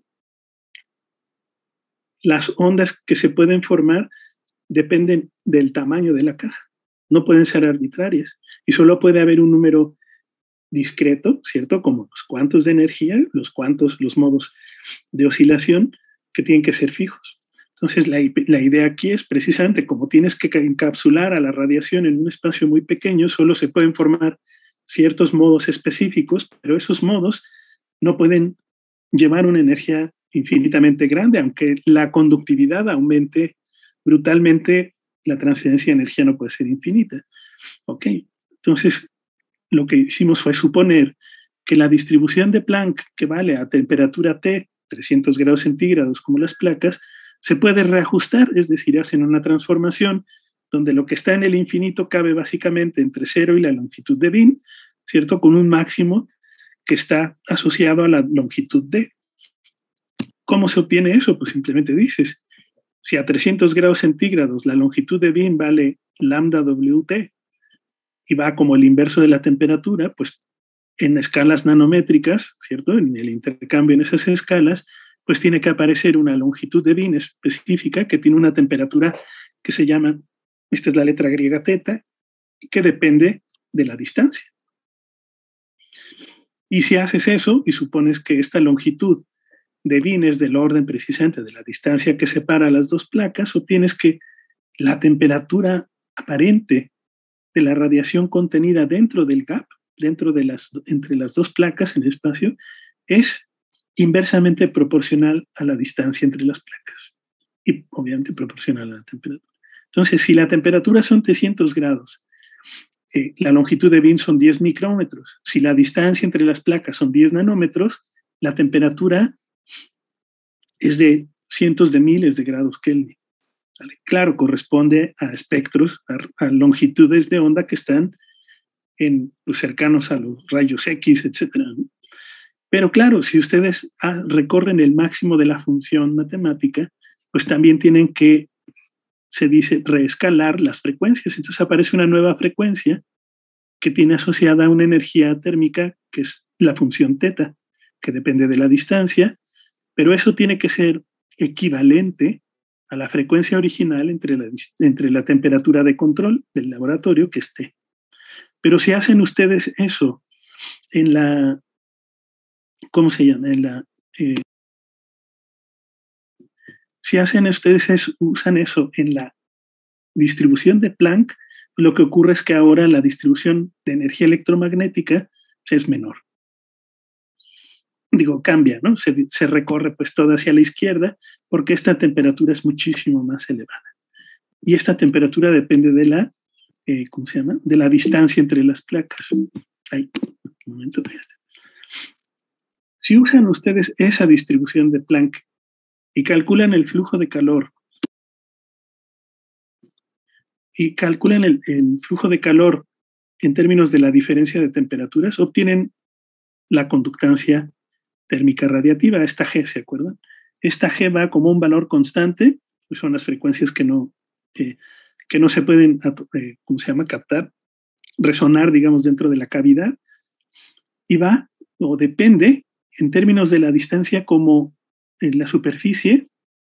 las ondas que se pueden formar dependen del tamaño de la caja, no pueden ser arbitrarias, y solo puede haber un número discreto, ¿cierto?, como los cuantos de energía, los cuantos, los modos de oscilación que tienen que ser fijos. Entonces, la, la idea aquí es precisamente como tienes que encapsular a la radiación en un espacio muy pequeño, solo se pueden formar ciertos modos específicos, pero esos modos no pueden llevar una energía infinitamente grande, aunque la conductividad aumente brutalmente, la transferencia de energía no puede ser infinita. ¿Ok? Entonces, lo que hicimos fue suponer que la distribución de Planck, que vale a temperatura T, trescientos grados centígrados como las placas, se puede reajustar, es decir, hacen una transformación donde lo que está en el infinito cabe básicamente entre cero y la longitud de Wien, ¿cierto?, con un máximo que está asociado a la longitud D. ¿Cómo se obtiene eso? Pues simplemente dices, si a trescientos grados centígrados la longitud de Wien vale lambda W T y va como el inverso de la temperatura, pues en escalas nanométricas, ¿cierto?, en el intercambio en esas escalas, pues tiene que aparecer una longitud de Wien específica que tiene una temperatura que se llama, esta es la letra griega teta, que depende de la distancia. Y si haces eso y supones que esta longitud de Wien es del orden precisamente de la distancia que separa las dos placas, obtienes que la temperatura aparente de la radiación contenida dentro del gap, dentro de las, entre las dos placas en el espacio, es inversamente proporcional a la distancia entre las placas y obviamente proporcional a la temperatura. Entonces, si la temperatura son trescientos grados, eh, la longitud de Wien son diez micrómetros, si la distancia entre las placas son diez nanómetros, la temperatura es de cientos de miles de grados Kelvin. ¿Vale? Claro, corresponde a espectros, a, a longitudes de onda que están en, pues, cercanos a los rayos X, etcétera, ¿no? Pero claro, si ustedes ah, recorren el máximo de la función matemática, pues también tienen que, se dice, reescalar las frecuencias. Entonces aparece una nueva frecuencia que tiene asociada una energía térmica, que es la función teta, que depende de la distancia, pero eso tiene que ser equivalente a la frecuencia original entre la, entre la temperatura de control del laboratorio, que esté. Pero si hacen ustedes eso en la, ¿cómo se llama? En la, eh, si hacen ustedes eso, usan eso en la distribución de Planck, lo que ocurre es que ahora la distribución de energía electromagnética es menor. Digo, cambia, ¿no? Se, se recorre pues todo hacia la izquierda porque esta temperatura es muchísimo más elevada. Y esta temperatura depende de la, eh, ¿cómo se llama? De la distancia entre las placas. Ahí, un momento, ya está. Si usan ustedes esa distribución de Planck y calculan el flujo de calor y calculan el, el flujo de calor en términos de la diferencia de temperaturas, obtienen la conductancia térmica radiativa, esta G, ¿se acuerdan? Esta G va como un valor constante, pues son las frecuencias que no, eh, que no se pueden, eh, ¿cómo se llama?, captar, resonar, digamos, dentro de la cavidad, y va, o depende, en términos de la distancia como en la superficie,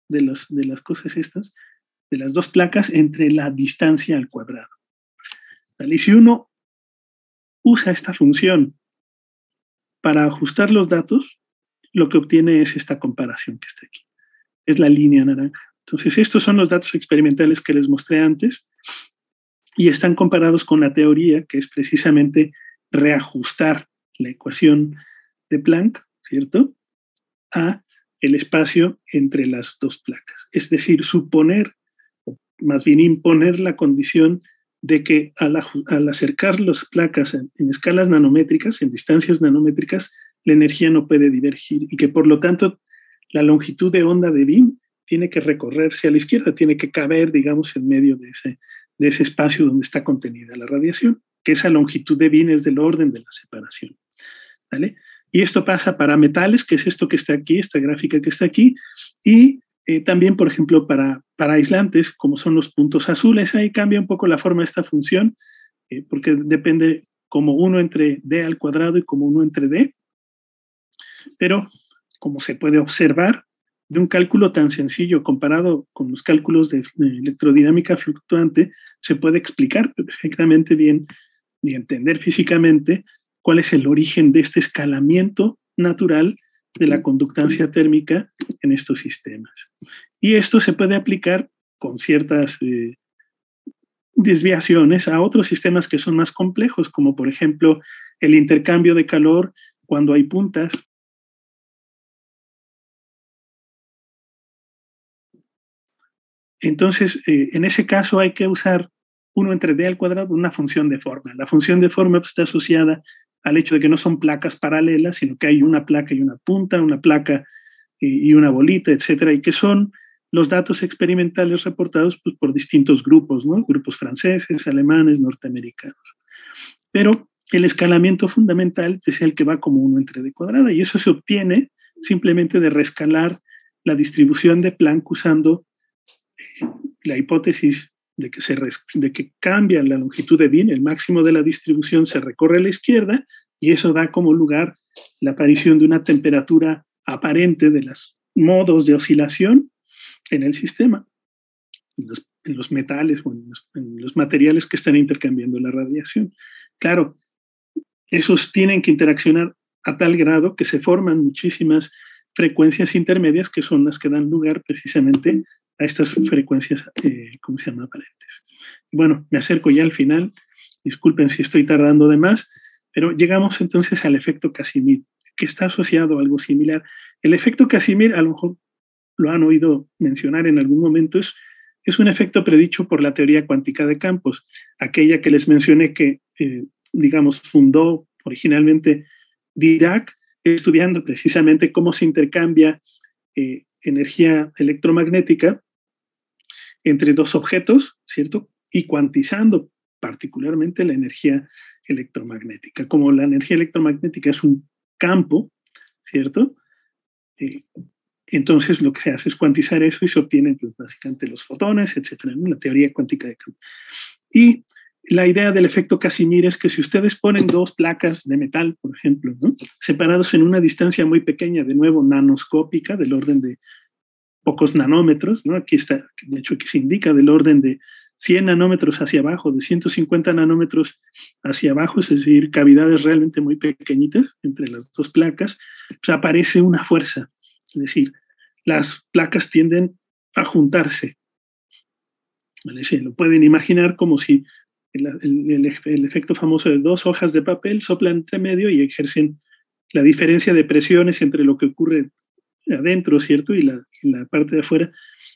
de, los, de las cosas estas, de las dos placas, entre la distancia al cuadrado. ¿Vale? Y si uno usa esta función para ajustar los datos, lo que obtiene es esta comparación que está aquí. Es la línea naranja. Entonces, estos son los datos experimentales que les mostré antes y están comparados con la teoría, que es precisamente reajustar la ecuación de Planck, ¿cierto?, a el espacio entre las dos placas. Es decir, suponer, o más bien imponer la condición de que al, al acercar las placas en, en escalas nanométricas, en distancias nanométricas, la energía no puede divergir y que por lo tanto la longitud de onda de Wien tiene que recorrerse a la izquierda, tiene que caber, digamos, en medio de ese, de ese espacio donde está contenida la radiación, que esa longitud de Wien es del orden de la separación. ¿Vale? Y esto pasa para metales, que es esto que está aquí, esta gráfica que está aquí, y eh, también, por ejemplo, para, para aislantes, como son los puntos azules, ahí cambia un poco la forma de esta función, eh, porque depende como uno entre D al cuadrado y como uno entre D, pero como se puede observar, de un cálculo tan sencillo comparado con los cálculos de, de electrodinámica fluctuante, se puede explicar perfectamente bien y entender físicamente cuál es el origen de este escalamiento natural de la conductancia térmica en estos sistemas. Y esto se puede aplicar con ciertas eh, desviaciones a otros sistemas que son más complejos, como por ejemplo el intercambio de calor cuando hay puntas. Entonces, eh, en ese caso hay que usar uno entre D al cuadrado, una función de forma. La función de forma está asociada al hecho de que no son placas paralelas, sino que hay una placa y una punta, una placa y, y una bolita, etcétera, y que son los datos experimentales reportados pues, por distintos grupos, ¿no? Grupos franceses, alemanes, norteamericanos. Pero el escalamiento fundamental es el que va como uno entre D cuadrada, y eso se obtiene simplemente de reescalar la distribución de Planck usando la hipótesis de que, se de que cambia la longitud de Wien, el máximo de la distribución se recorre a la izquierda y eso da como lugar la aparición de una temperatura aparente de los modos de oscilación en el sistema, en los, en los metales o en los, en los materiales que están intercambiando la radiación. Claro, esos tienen que interaccionar a tal grado que se forman muchísimas frecuencias intermedias que son las que dan lugar precisamente a estas frecuencias, eh, ¿cómo se llama?, aparentes. Bueno, me acerco ya al final, disculpen si estoy tardando de más, pero llegamos entonces al efecto Casimir, que está asociado a algo similar. El efecto Casimir, a lo mejor lo han oído mencionar en algún momento, es, es un efecto predicho por la teoría cuántica de campos, aquella que les mencioné que, eh, digamos, fundó originalmente Dirac, estudiando precisamente cómo se intercambia eh, energía electromagnética entre dos objetos, ¿cierto? Y cuantizando particularmente la energía electromagnética. Como la energía electromagnética es un campo, ¿cierto? Eh, entonces lo que se hace es cuantizar eso y se obtienen pues, básicamente los fotones, etcétera, ¿no? La teoría cuántica de campos. Y la idea del efecto Casimir es que si ustedes ponen dos placas de metal, por ejemplo, ¿no?, separados en una distancia muy pequeña, de nuevo nanoscópica, del orden de pocos nanómetros, ¿no? Aquí está, de hecho aquí se indica del orden de cien nanómetros hacia abajo, de ciento cincuenta nanómetros hacia abajo, es decir, cavidades realmente muy pequeñitas entre las dos placas, pues aparece una fuerza, es decir, las placas tienden a juntarse. ¿Vale? Se lo pueden imaginar como si el, el, el, el efecto famoso de dos hojas de papel soplan entre medio y ejercen la diferencia de presiones entre lo que ocurre adentro, ¿cierto? Y la, y la parte de afuera,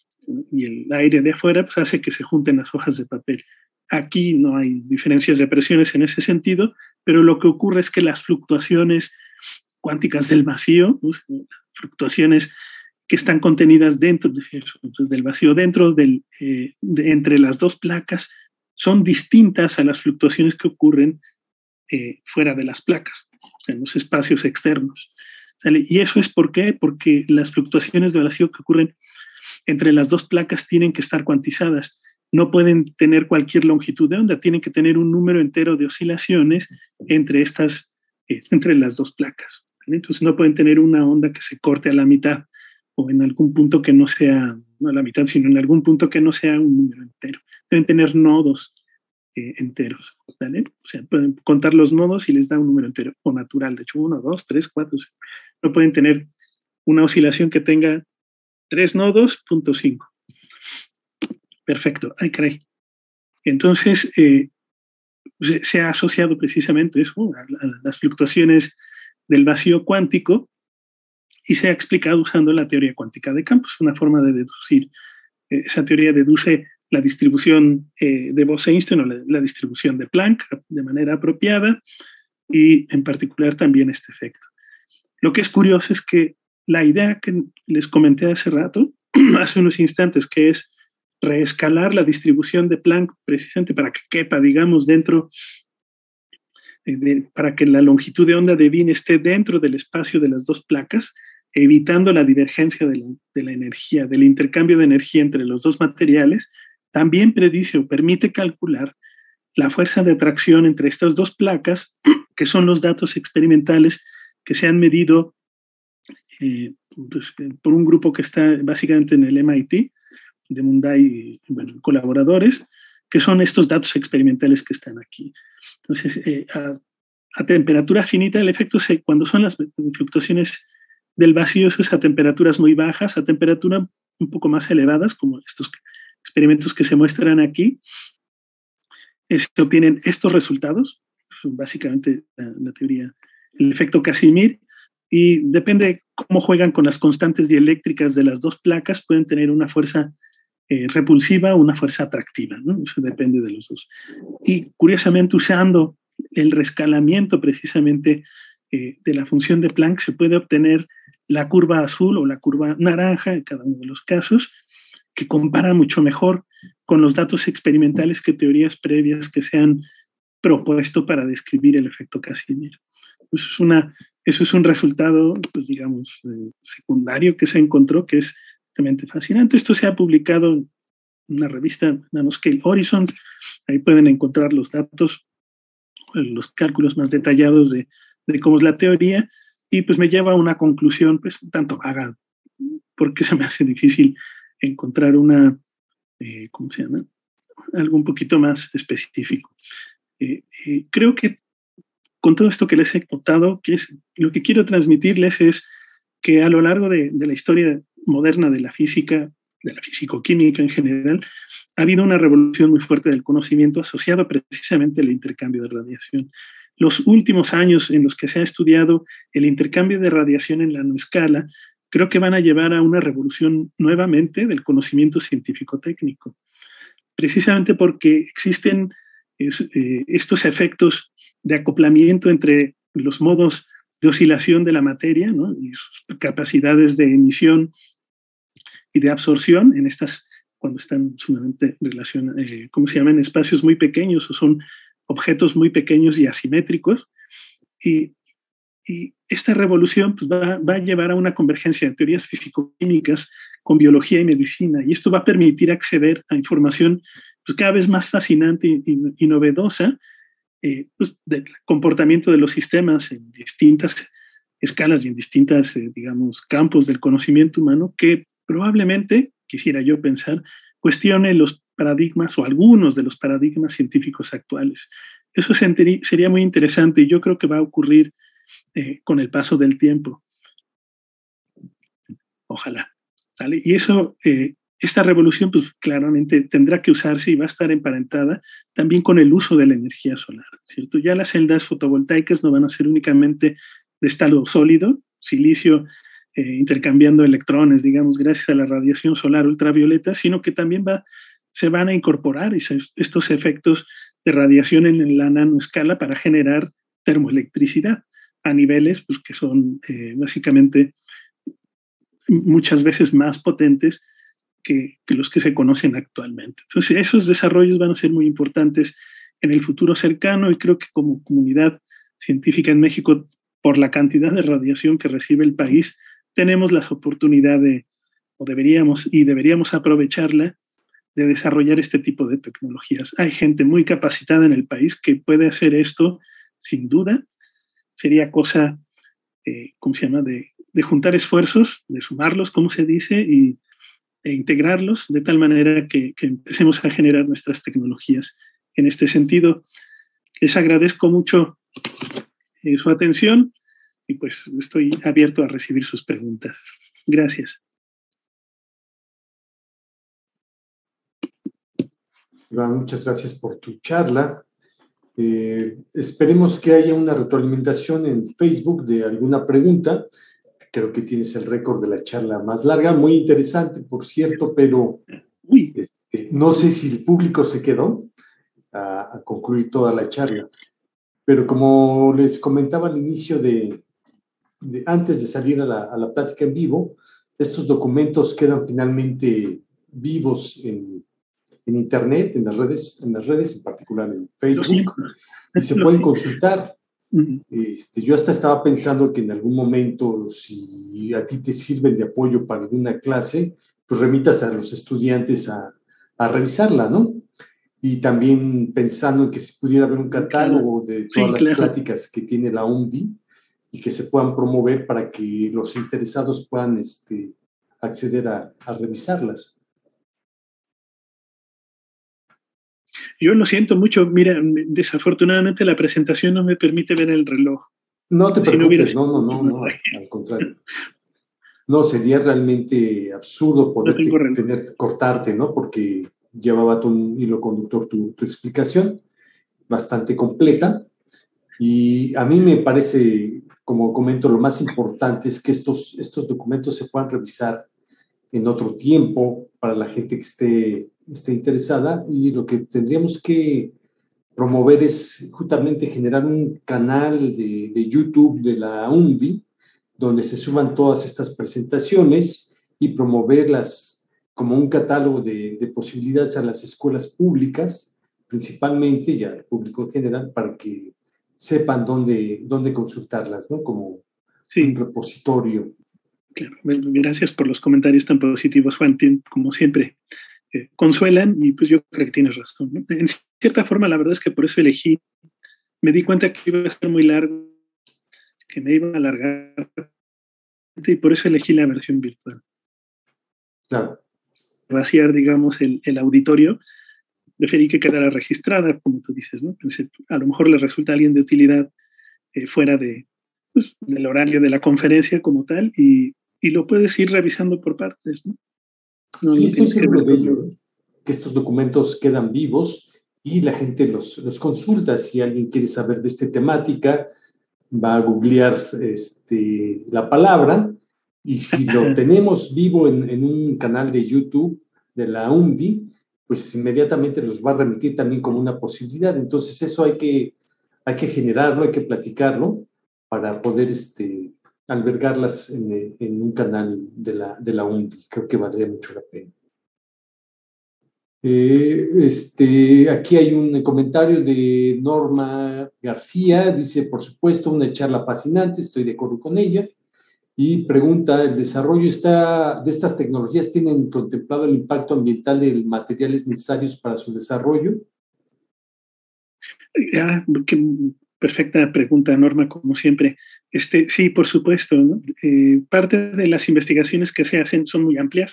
y el aire de afuera, pues hace que se junten las hojas de papel. Aquí no hay diferencias de presiones en ese sentido, pero lo que ocurre es que las fluctuaciones cuánticas del vacío, pues, fluctuaciones que están contenidas dentro de, del vacío, dentro del, eh, de, entre las dos placas, son distintas a las fluctuaciones que ocurren eh, fuera de las placas, en los espacios externos. ¿Sale? Y eso es ¿por qué? Porque las fluctuaciones de vacío que ocurren entre las dos placas tienen que estar cuantizadas. No pueden tener cualquier longitud de onda, tienen que tener un número entero de oscilaciones entre, estas, eh, entre las dos placas. ¿Vale? Entonces no pueden tener una onda que se corte a la mitad o en algún punto que no sea, no la mitad, sino en algún punto que no sea un número entero. Deben tener nodos eh, enteros, ¿vale? O sea, pueden contar los nodos y les da un número entero, o natural, de hecho, uno, dos, tres, cuatro. No pueden tener una oscilación que tenga tres nodos, punto cinco. Perfecto, ay caray. Entonces, eh, se, se ha asociado precisamente eso a, a las fluctuaciones del vacío cuántico y se ha explicado usando la teoría cuántica de campos, una forma de deducir. Eh, esa teoría deduce la distribución eh, de Bose-Einstein o la, la distribución de Planck de manera apropiada y en particular también este efecto. Lo que es curioso es que la idea que les comenté hace rato, hace unos instantes, que es reescalar la distribución de Planck precisamente para que quepa, digamos, dentro, de, de, para que la longitud de onda de Wien esté dentro del espacio de las dos placas, evitando la divergencia de la, de la energía, del intercambio de energía entre los dos materiales, también predice o permite calcular la fuerza de atracción entre estas dos placas, que son los datos experimentales que se han medido eh, pues, por un grupo que está básicamente en el M I T, de Mundai y bueno, colaboradores, que son estos datos experimentales que están aquí. Entonces, eh, a, a temperatura finita, el efecto se, cuando son las fluctuaciones del vacío, eso es a temperaturas muy bajas, a temperaturas un poco más elevadas, como estos experimentos que se muestran aquí, es que obtienen estos resultados, básicamente la, la teoría, el efecto Casimir, y depende cómo juegan con las constantes dieléctricas de las dos placas, pueden tener una fuerza eh, repulsiva o una fuerza atractiva, ¿no? Eso depende de los dos. Y curiosamente, usando el rescalamiento precisamente eh, de la función de Planck, se puede obtener la curva azul o la curva naranja en cada uno de los casos, que compara mucho mejor con los datos experimentales que teorías previas que se han propuesto para describir el efecto Casimir. Eso es, una, eso es un resultado, pues digamos, eh, secundario que se encontró, que es realmente fascinante. Esto se ha publicado en una revista, Nanoscale Horizons. Ahí pueden encontrar los datos, los cálculos más detallados de, de cómo es la teoría, y pues me lleva a una conclusión, pues un tanto vaga, porque se me hace difícil encontrar una, eh, ¿cómo se llama? Algo un poquito más específico. Eh, eh, creo que con todo esto que les he contado, que es, lo que quiero transmitirles es que a lo largo de, de la historia moderna de la física, de la físico-química en general, ha habido una revolución muy fuerte del conocimiento asociado precisamente al intercambio de radiación. Los últimos años en los que se ha estudiado el intercambio de radiación en la nanoescala, creo que van a llevar a una revolución nuevamente del conocimiento científico-técnico, precisamente porque existen es, eh, estos efectos de acoplamiento entre los modos de oscilación de la materia, ¿no? Y sus capacidades de emisión y de absorción en estas, cuando están sumamente relacionadas, eh, ¿cómo se llaman? Espacios muy pequeños o son objetos muy pequeños y asimétricos. Y, y esta revolución pues, va, va a llevar a una convergencia de teorías físico-químicas con biología y medicina, y esto va a permitir acceder a información pues, cada vez más fascinante y, y, y novedosa, eh, pues, del comportamiento de los sistemas en distintas escalas y en distintas, eh, digamos, campos del conocimiento humano, que probablemente, quisiera yo pensar, cuestione los paradigmas o algunos de los paradigmas científicos actuales. Eso sería muy interesante y yo creo que va a ocurrir eh, con el paso del tiempo. Ojalá. ¿Vale? Y eso, eh, esta revolución, pues claramente tendrá que usarse y va a estar emparentada también con el uso de la energía solar, ¿cierto? Ya las celdas fotovoltaicas no van a ser únicamente de estado sólido, silicio, eh, intercambiando electrones, digamos, gracias a la radiación solar ultravioleta, sino que también va, se van a incorporar estos efectos de radiación en la nanoescala para generar termoelectricidad a niveles pues, que son eh, básicamente muchas veces más potentes que, que los que se conocen actualmente. Entonces, esos desarrollos van a ser muy importantes en el futuro cercano y creo que como comunidad científica en México, por la cantidad de radiación que recibe el país, tenemos la oportunidad de, o deberíamos, y deberíamos aprovecharla, de desarrollar este tipo de tecnologías. Hay gente muy capacitada en el país que puede hacer esto sin duda. Sería cosa, eh, ¿cómo se llama?, de de juntar esfuerzos, de sumarlos, como se dice, y, e integrarlos de tal manera que, que empecemos a generar nuestras tecnologías. En este sentido, les agradezco mucho eh, su atención y pues estoy abierto a recibir sus preguntas. Gracias. Iván, muchas gracias por tu charla. Eh, esperemos que haya una retroalimentación en Facebook de alguna pregunta. Creo que tienes el récord de la charla más larga, muy interesante, por cierto, pero Uy. Este, no sé si el público se quedó a, a concluir toda la charla, pero como les comentaba al inicio de, de antes de salir a la, a la plática en vivo, estos documentos quedan finalmente vivos en, en Internet, en las redes, en las redes, en particular en Facebook, y se pueden consultar. Este, yo hasta estaba pensando que en algún momento, si a ti te sirven de apoyo para alguna clase, pues remitas a los estudiantes a, a revisarla, ¿no? Y también pensando en que se pudiera haber un catálogo de todas sí, las claro. pláticas que tiene la U N D I y que se puedan promover para que los interesados puedan este, acceder a, a revisarlas. Yo lo siento mucho, mira, desafortunadamente la presentación no me permite ver el reloj. No te preocupes, si no, no, no, no, no, al contrario. No, sería realmente absurdo poder no tener, cortarte, ¿no? Porque llevaba tu hilo conductor tu, tu explicación, bastante completa. Y a mí me parece, como comento, lo más importante es que estos, estos documentos se puedan revisar en otro tiempo para la gente que esté, esté interesada, y lo que tendríamos que promover es justamente generar un canal de, de YouTube de la U N D I donde se suban todas estas presentaciones y promoverlas como un catálogo de, de posibilidades a las escuelas públicas, principalmente, y al público en general, para que sepan dónde, dónde consultarlas, ¿no? Como sí. un repositorio. Claro, gracias por los comentarios tan positivos, Juan, como siempre. Eh, consuelan y pues yo creo que tienes razón, ¿no? En cierta forma, la verdad es que por eso elegí, me di cuenta que iba a ser muy largo, que me iba a alargar y por eso elegí la versión virtual. Claro. Vaciar, digamos, el, el auditorio, preferí que quedara registrada, como tú dices, ¿no? Pensé, a lo mejor le resulta a alguien de utilidad eh, fuera de, pues, del horario de la conferencia como tal y, y lo puedes ir revisando por partes, ¿no? No, sí, estoy seguro de ello, ¿eh? Que estos documentos quedan vivos y la gente los, los consulta. Si alguien quiere saber de esta temática, va a googlear este, la palabra, y si lo tenemos vivo en, en un canal de YouTube de la U N D I, pues inmediatamente los va a remitir también como una posibilidad. Entonces eso hay que, hay que generarlo, hay que platicarlo para poder este, albergarlas en, en un canal de la, de la U N D I. Creo que valdría mucho la pena. Eh, este, aquí hay un comentario de Norma García, dice, por supuesto, una charla fascinante, estoy de acuerdo con ella, y pregunta, ¿el desarrollo está, de estas tecnologías tienen contemplado el impacto ambiental de materiales necesarios para su desarrollo? Ah, qué perfecta pregunta, Norma, como siempre. Este, sí, por supuesto, ¿no? Eh, parte de las investigaciones que se hacen son muy amplias.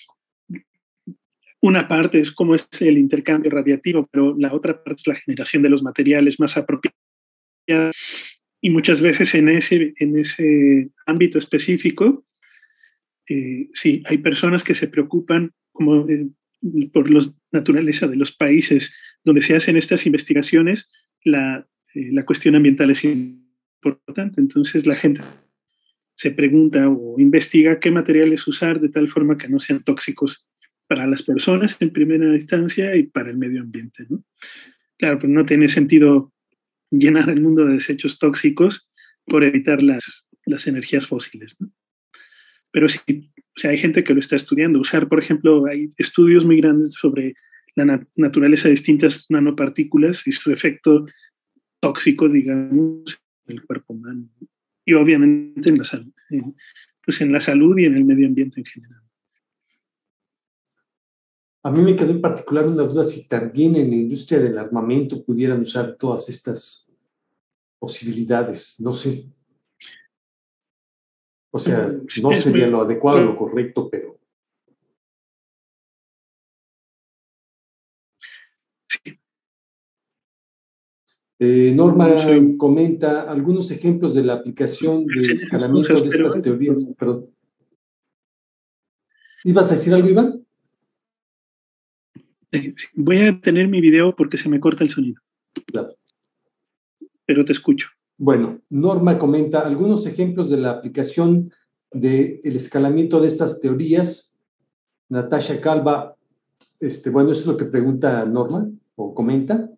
Una parte es cómo es el intercambio radiativo, pero la otra parte es la generación de los materiales más apropiados. Y muchas veces en ese, en ese ámbito específico, eh, sí, hay personas que se preocupan como, eh, por la naturaleza de los países donde se hacen estas investigaciones, la, eh, la cuestión ambiental es importante. Entonces la gente se pregunta o investiga qué materiales usar de tal forma que no sean tóxicos para las personas en primera instancia y para el medio ambiente, ¿no? Claro, pero no tiene sentido llenar el mundo de desechos tóxicos por evitar las, las energías fósiles, ¿no? Pero sí, o sea, hay gente que lo está estudiando. Usar, por ejemplo, hay estudios muy grandes sobre la nat naturaleza de distintas nanopartículas y su efecto tóxico, digamos, en el cuerpo humano. Y obviamente en la salud, en, pues en la salud y en el medio ambiente en general. A mí me quedó en particular una duda si también en la industria del armamento pudieran usar todas estas posibilidades, no sé. O sea, no sería lo adecuado, lo correcto, pero... Sí. Eh, Norma soy... comenta algunos ejemplos de la aplicación de escalamiento cosas, de estas teorías. Perdón. ¿Ibas a decir algo, Iván? Eh, voy a tener mi video porque se me corta el sonido. Claro. Pero te escucho. Bueno, Norma comenta algunos ejemplos de la aplicación del escalamiento de estas teorías. Natasha Calva, este, bueno, eso es lo que pregunta Norma o comenta.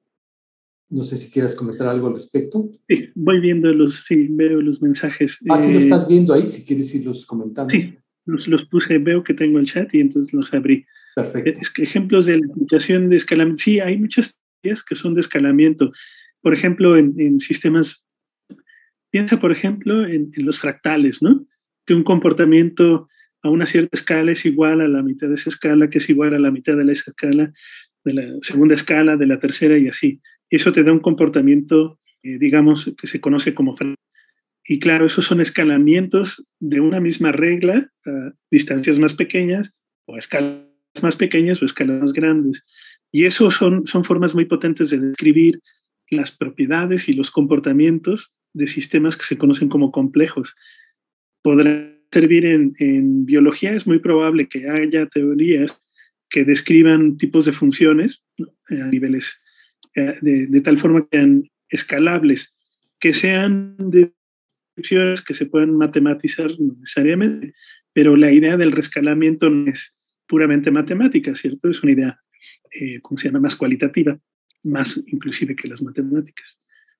No sé si quieras comentar algo al respecto. Sí, voy viendo los, sí, veo los mensajes. Ah, sí, eh, lo estás viendo ahí, si quieres irlos comentando. Sí, los, los puse, veo que tengo el chat y entonces los abrí. Perfecto. Es que ejemplos de la aplicación de escalamiento. Sí, hay muchas teorías que son de escalamiento. Por ejemplo, en, en sistemas, piensa, por ejemplo, en, en los fractales, ¿no? Que un comportamiento a una cierta escala es igual a la mitad de esa escala, que es igual a la mitad de esa escala, de la segunda escala, de la tercera y así. Y eso te da un comportamiento, eh, digamos, que se conoce como fractal. Y claro, esos son escalamientos de una misma regla a distancias más pequeñas o a escalas más pequeñas o escalas más grandes. Y eso son, son formas muy potentes de describir las propiedades y los comportamientos de sistemas que se conocen como complejos. Podrá servir en, en biología, es muy probable que haya teorías que describan tipos de funciones, ¿no? A niveles eh, de, de tal forma que sean escalables, que sean de que se puedan matematizar necesariamente, pero la idea del rescalamiento no es puramente matemática, ¿cierto? Es una idea, eh, ¿cómo se llama?, más cualitativa, más inclusive que las matemáticas.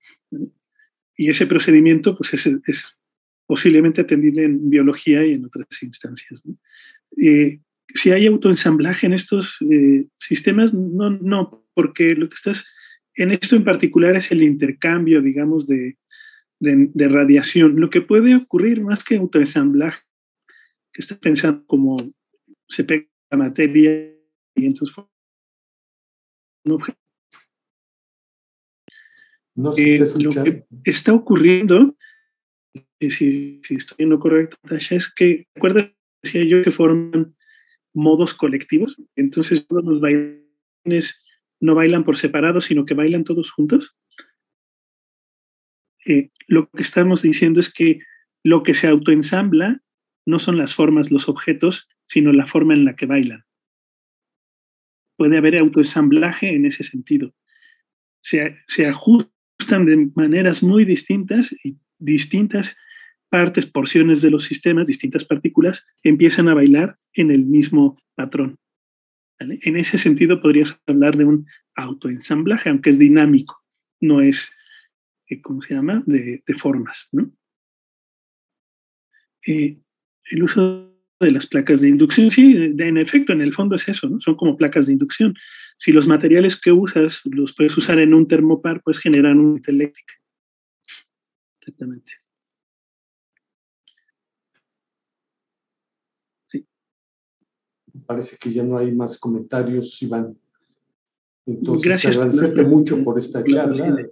Y ese procedimiento, pues, es, es posiblemente atendible en biología y en otras instancias, ¿no? Eh, si hay autoensamblaje en estos eh, sistemas, no, no, porque lo que estás, en esto en particular es el intercambio, digamos, de De, de radiación. Lo que puede ocurrir más que autoensamblaje, que estás pensando como se pega la materia y entonces un objeto. No se está escuchando. Eh, lo que está ocurriendo, eh, si, si estoy en lo correcto, Tasha, es que, ¿recuerdas que decía yo que forman modos colectivos? Entonces todos los bailarines no bailan por separado, sino que bailan todos juntos. Eh, lo que estamos diciendo es que lo que se autoensambla no son las formas, los objetos, sino la forma en la que bailan. Puede haber autoensamblaje en ese sentido. Se, se ajustan de maneras muy distintas y distintas partes, porciones de los sistemas, distintas partículas, empiezan a bailar en el mismo patrón. ¿Vale? En ese sentido podrías hablar de un autoensamblaje, aunque es dinámico, no es... ¿cómo se llama?, de, de formas, ¿no? Eh, el uso de las placas de inducción, sí, de, en efecto, en el fondo es eso, ¿no? Son como placas de inducción. Si los materiales que usas los puedes usar en un termopar, pues generan una unidad eléctrica. Exactamente. Sí. Parece que ya no hay más comentarios, Iván. Entonces, gracias agradecerte por la, mucho por esta por charla.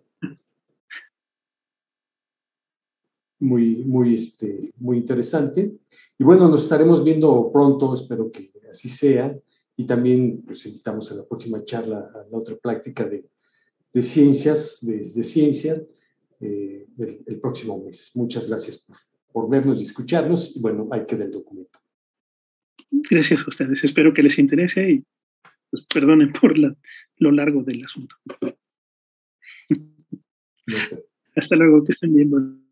Muy, muy, este, muy interesante. Y bueno, nos estaremos viendo pronto, espero que así sea. Y también pues invitamos a la próxima charla, a la otra práctica de, de ciencias, de, de ciencia, eh, el, el próximo mes. Muchas gracias por, por vernos y escucharnos. Y bueno, ahí queda el documento. Gracias a ustedes. Espero que les interese y pues, perdonen por la, lo largo del asunto. No sé. Hasta luego, que estén bien.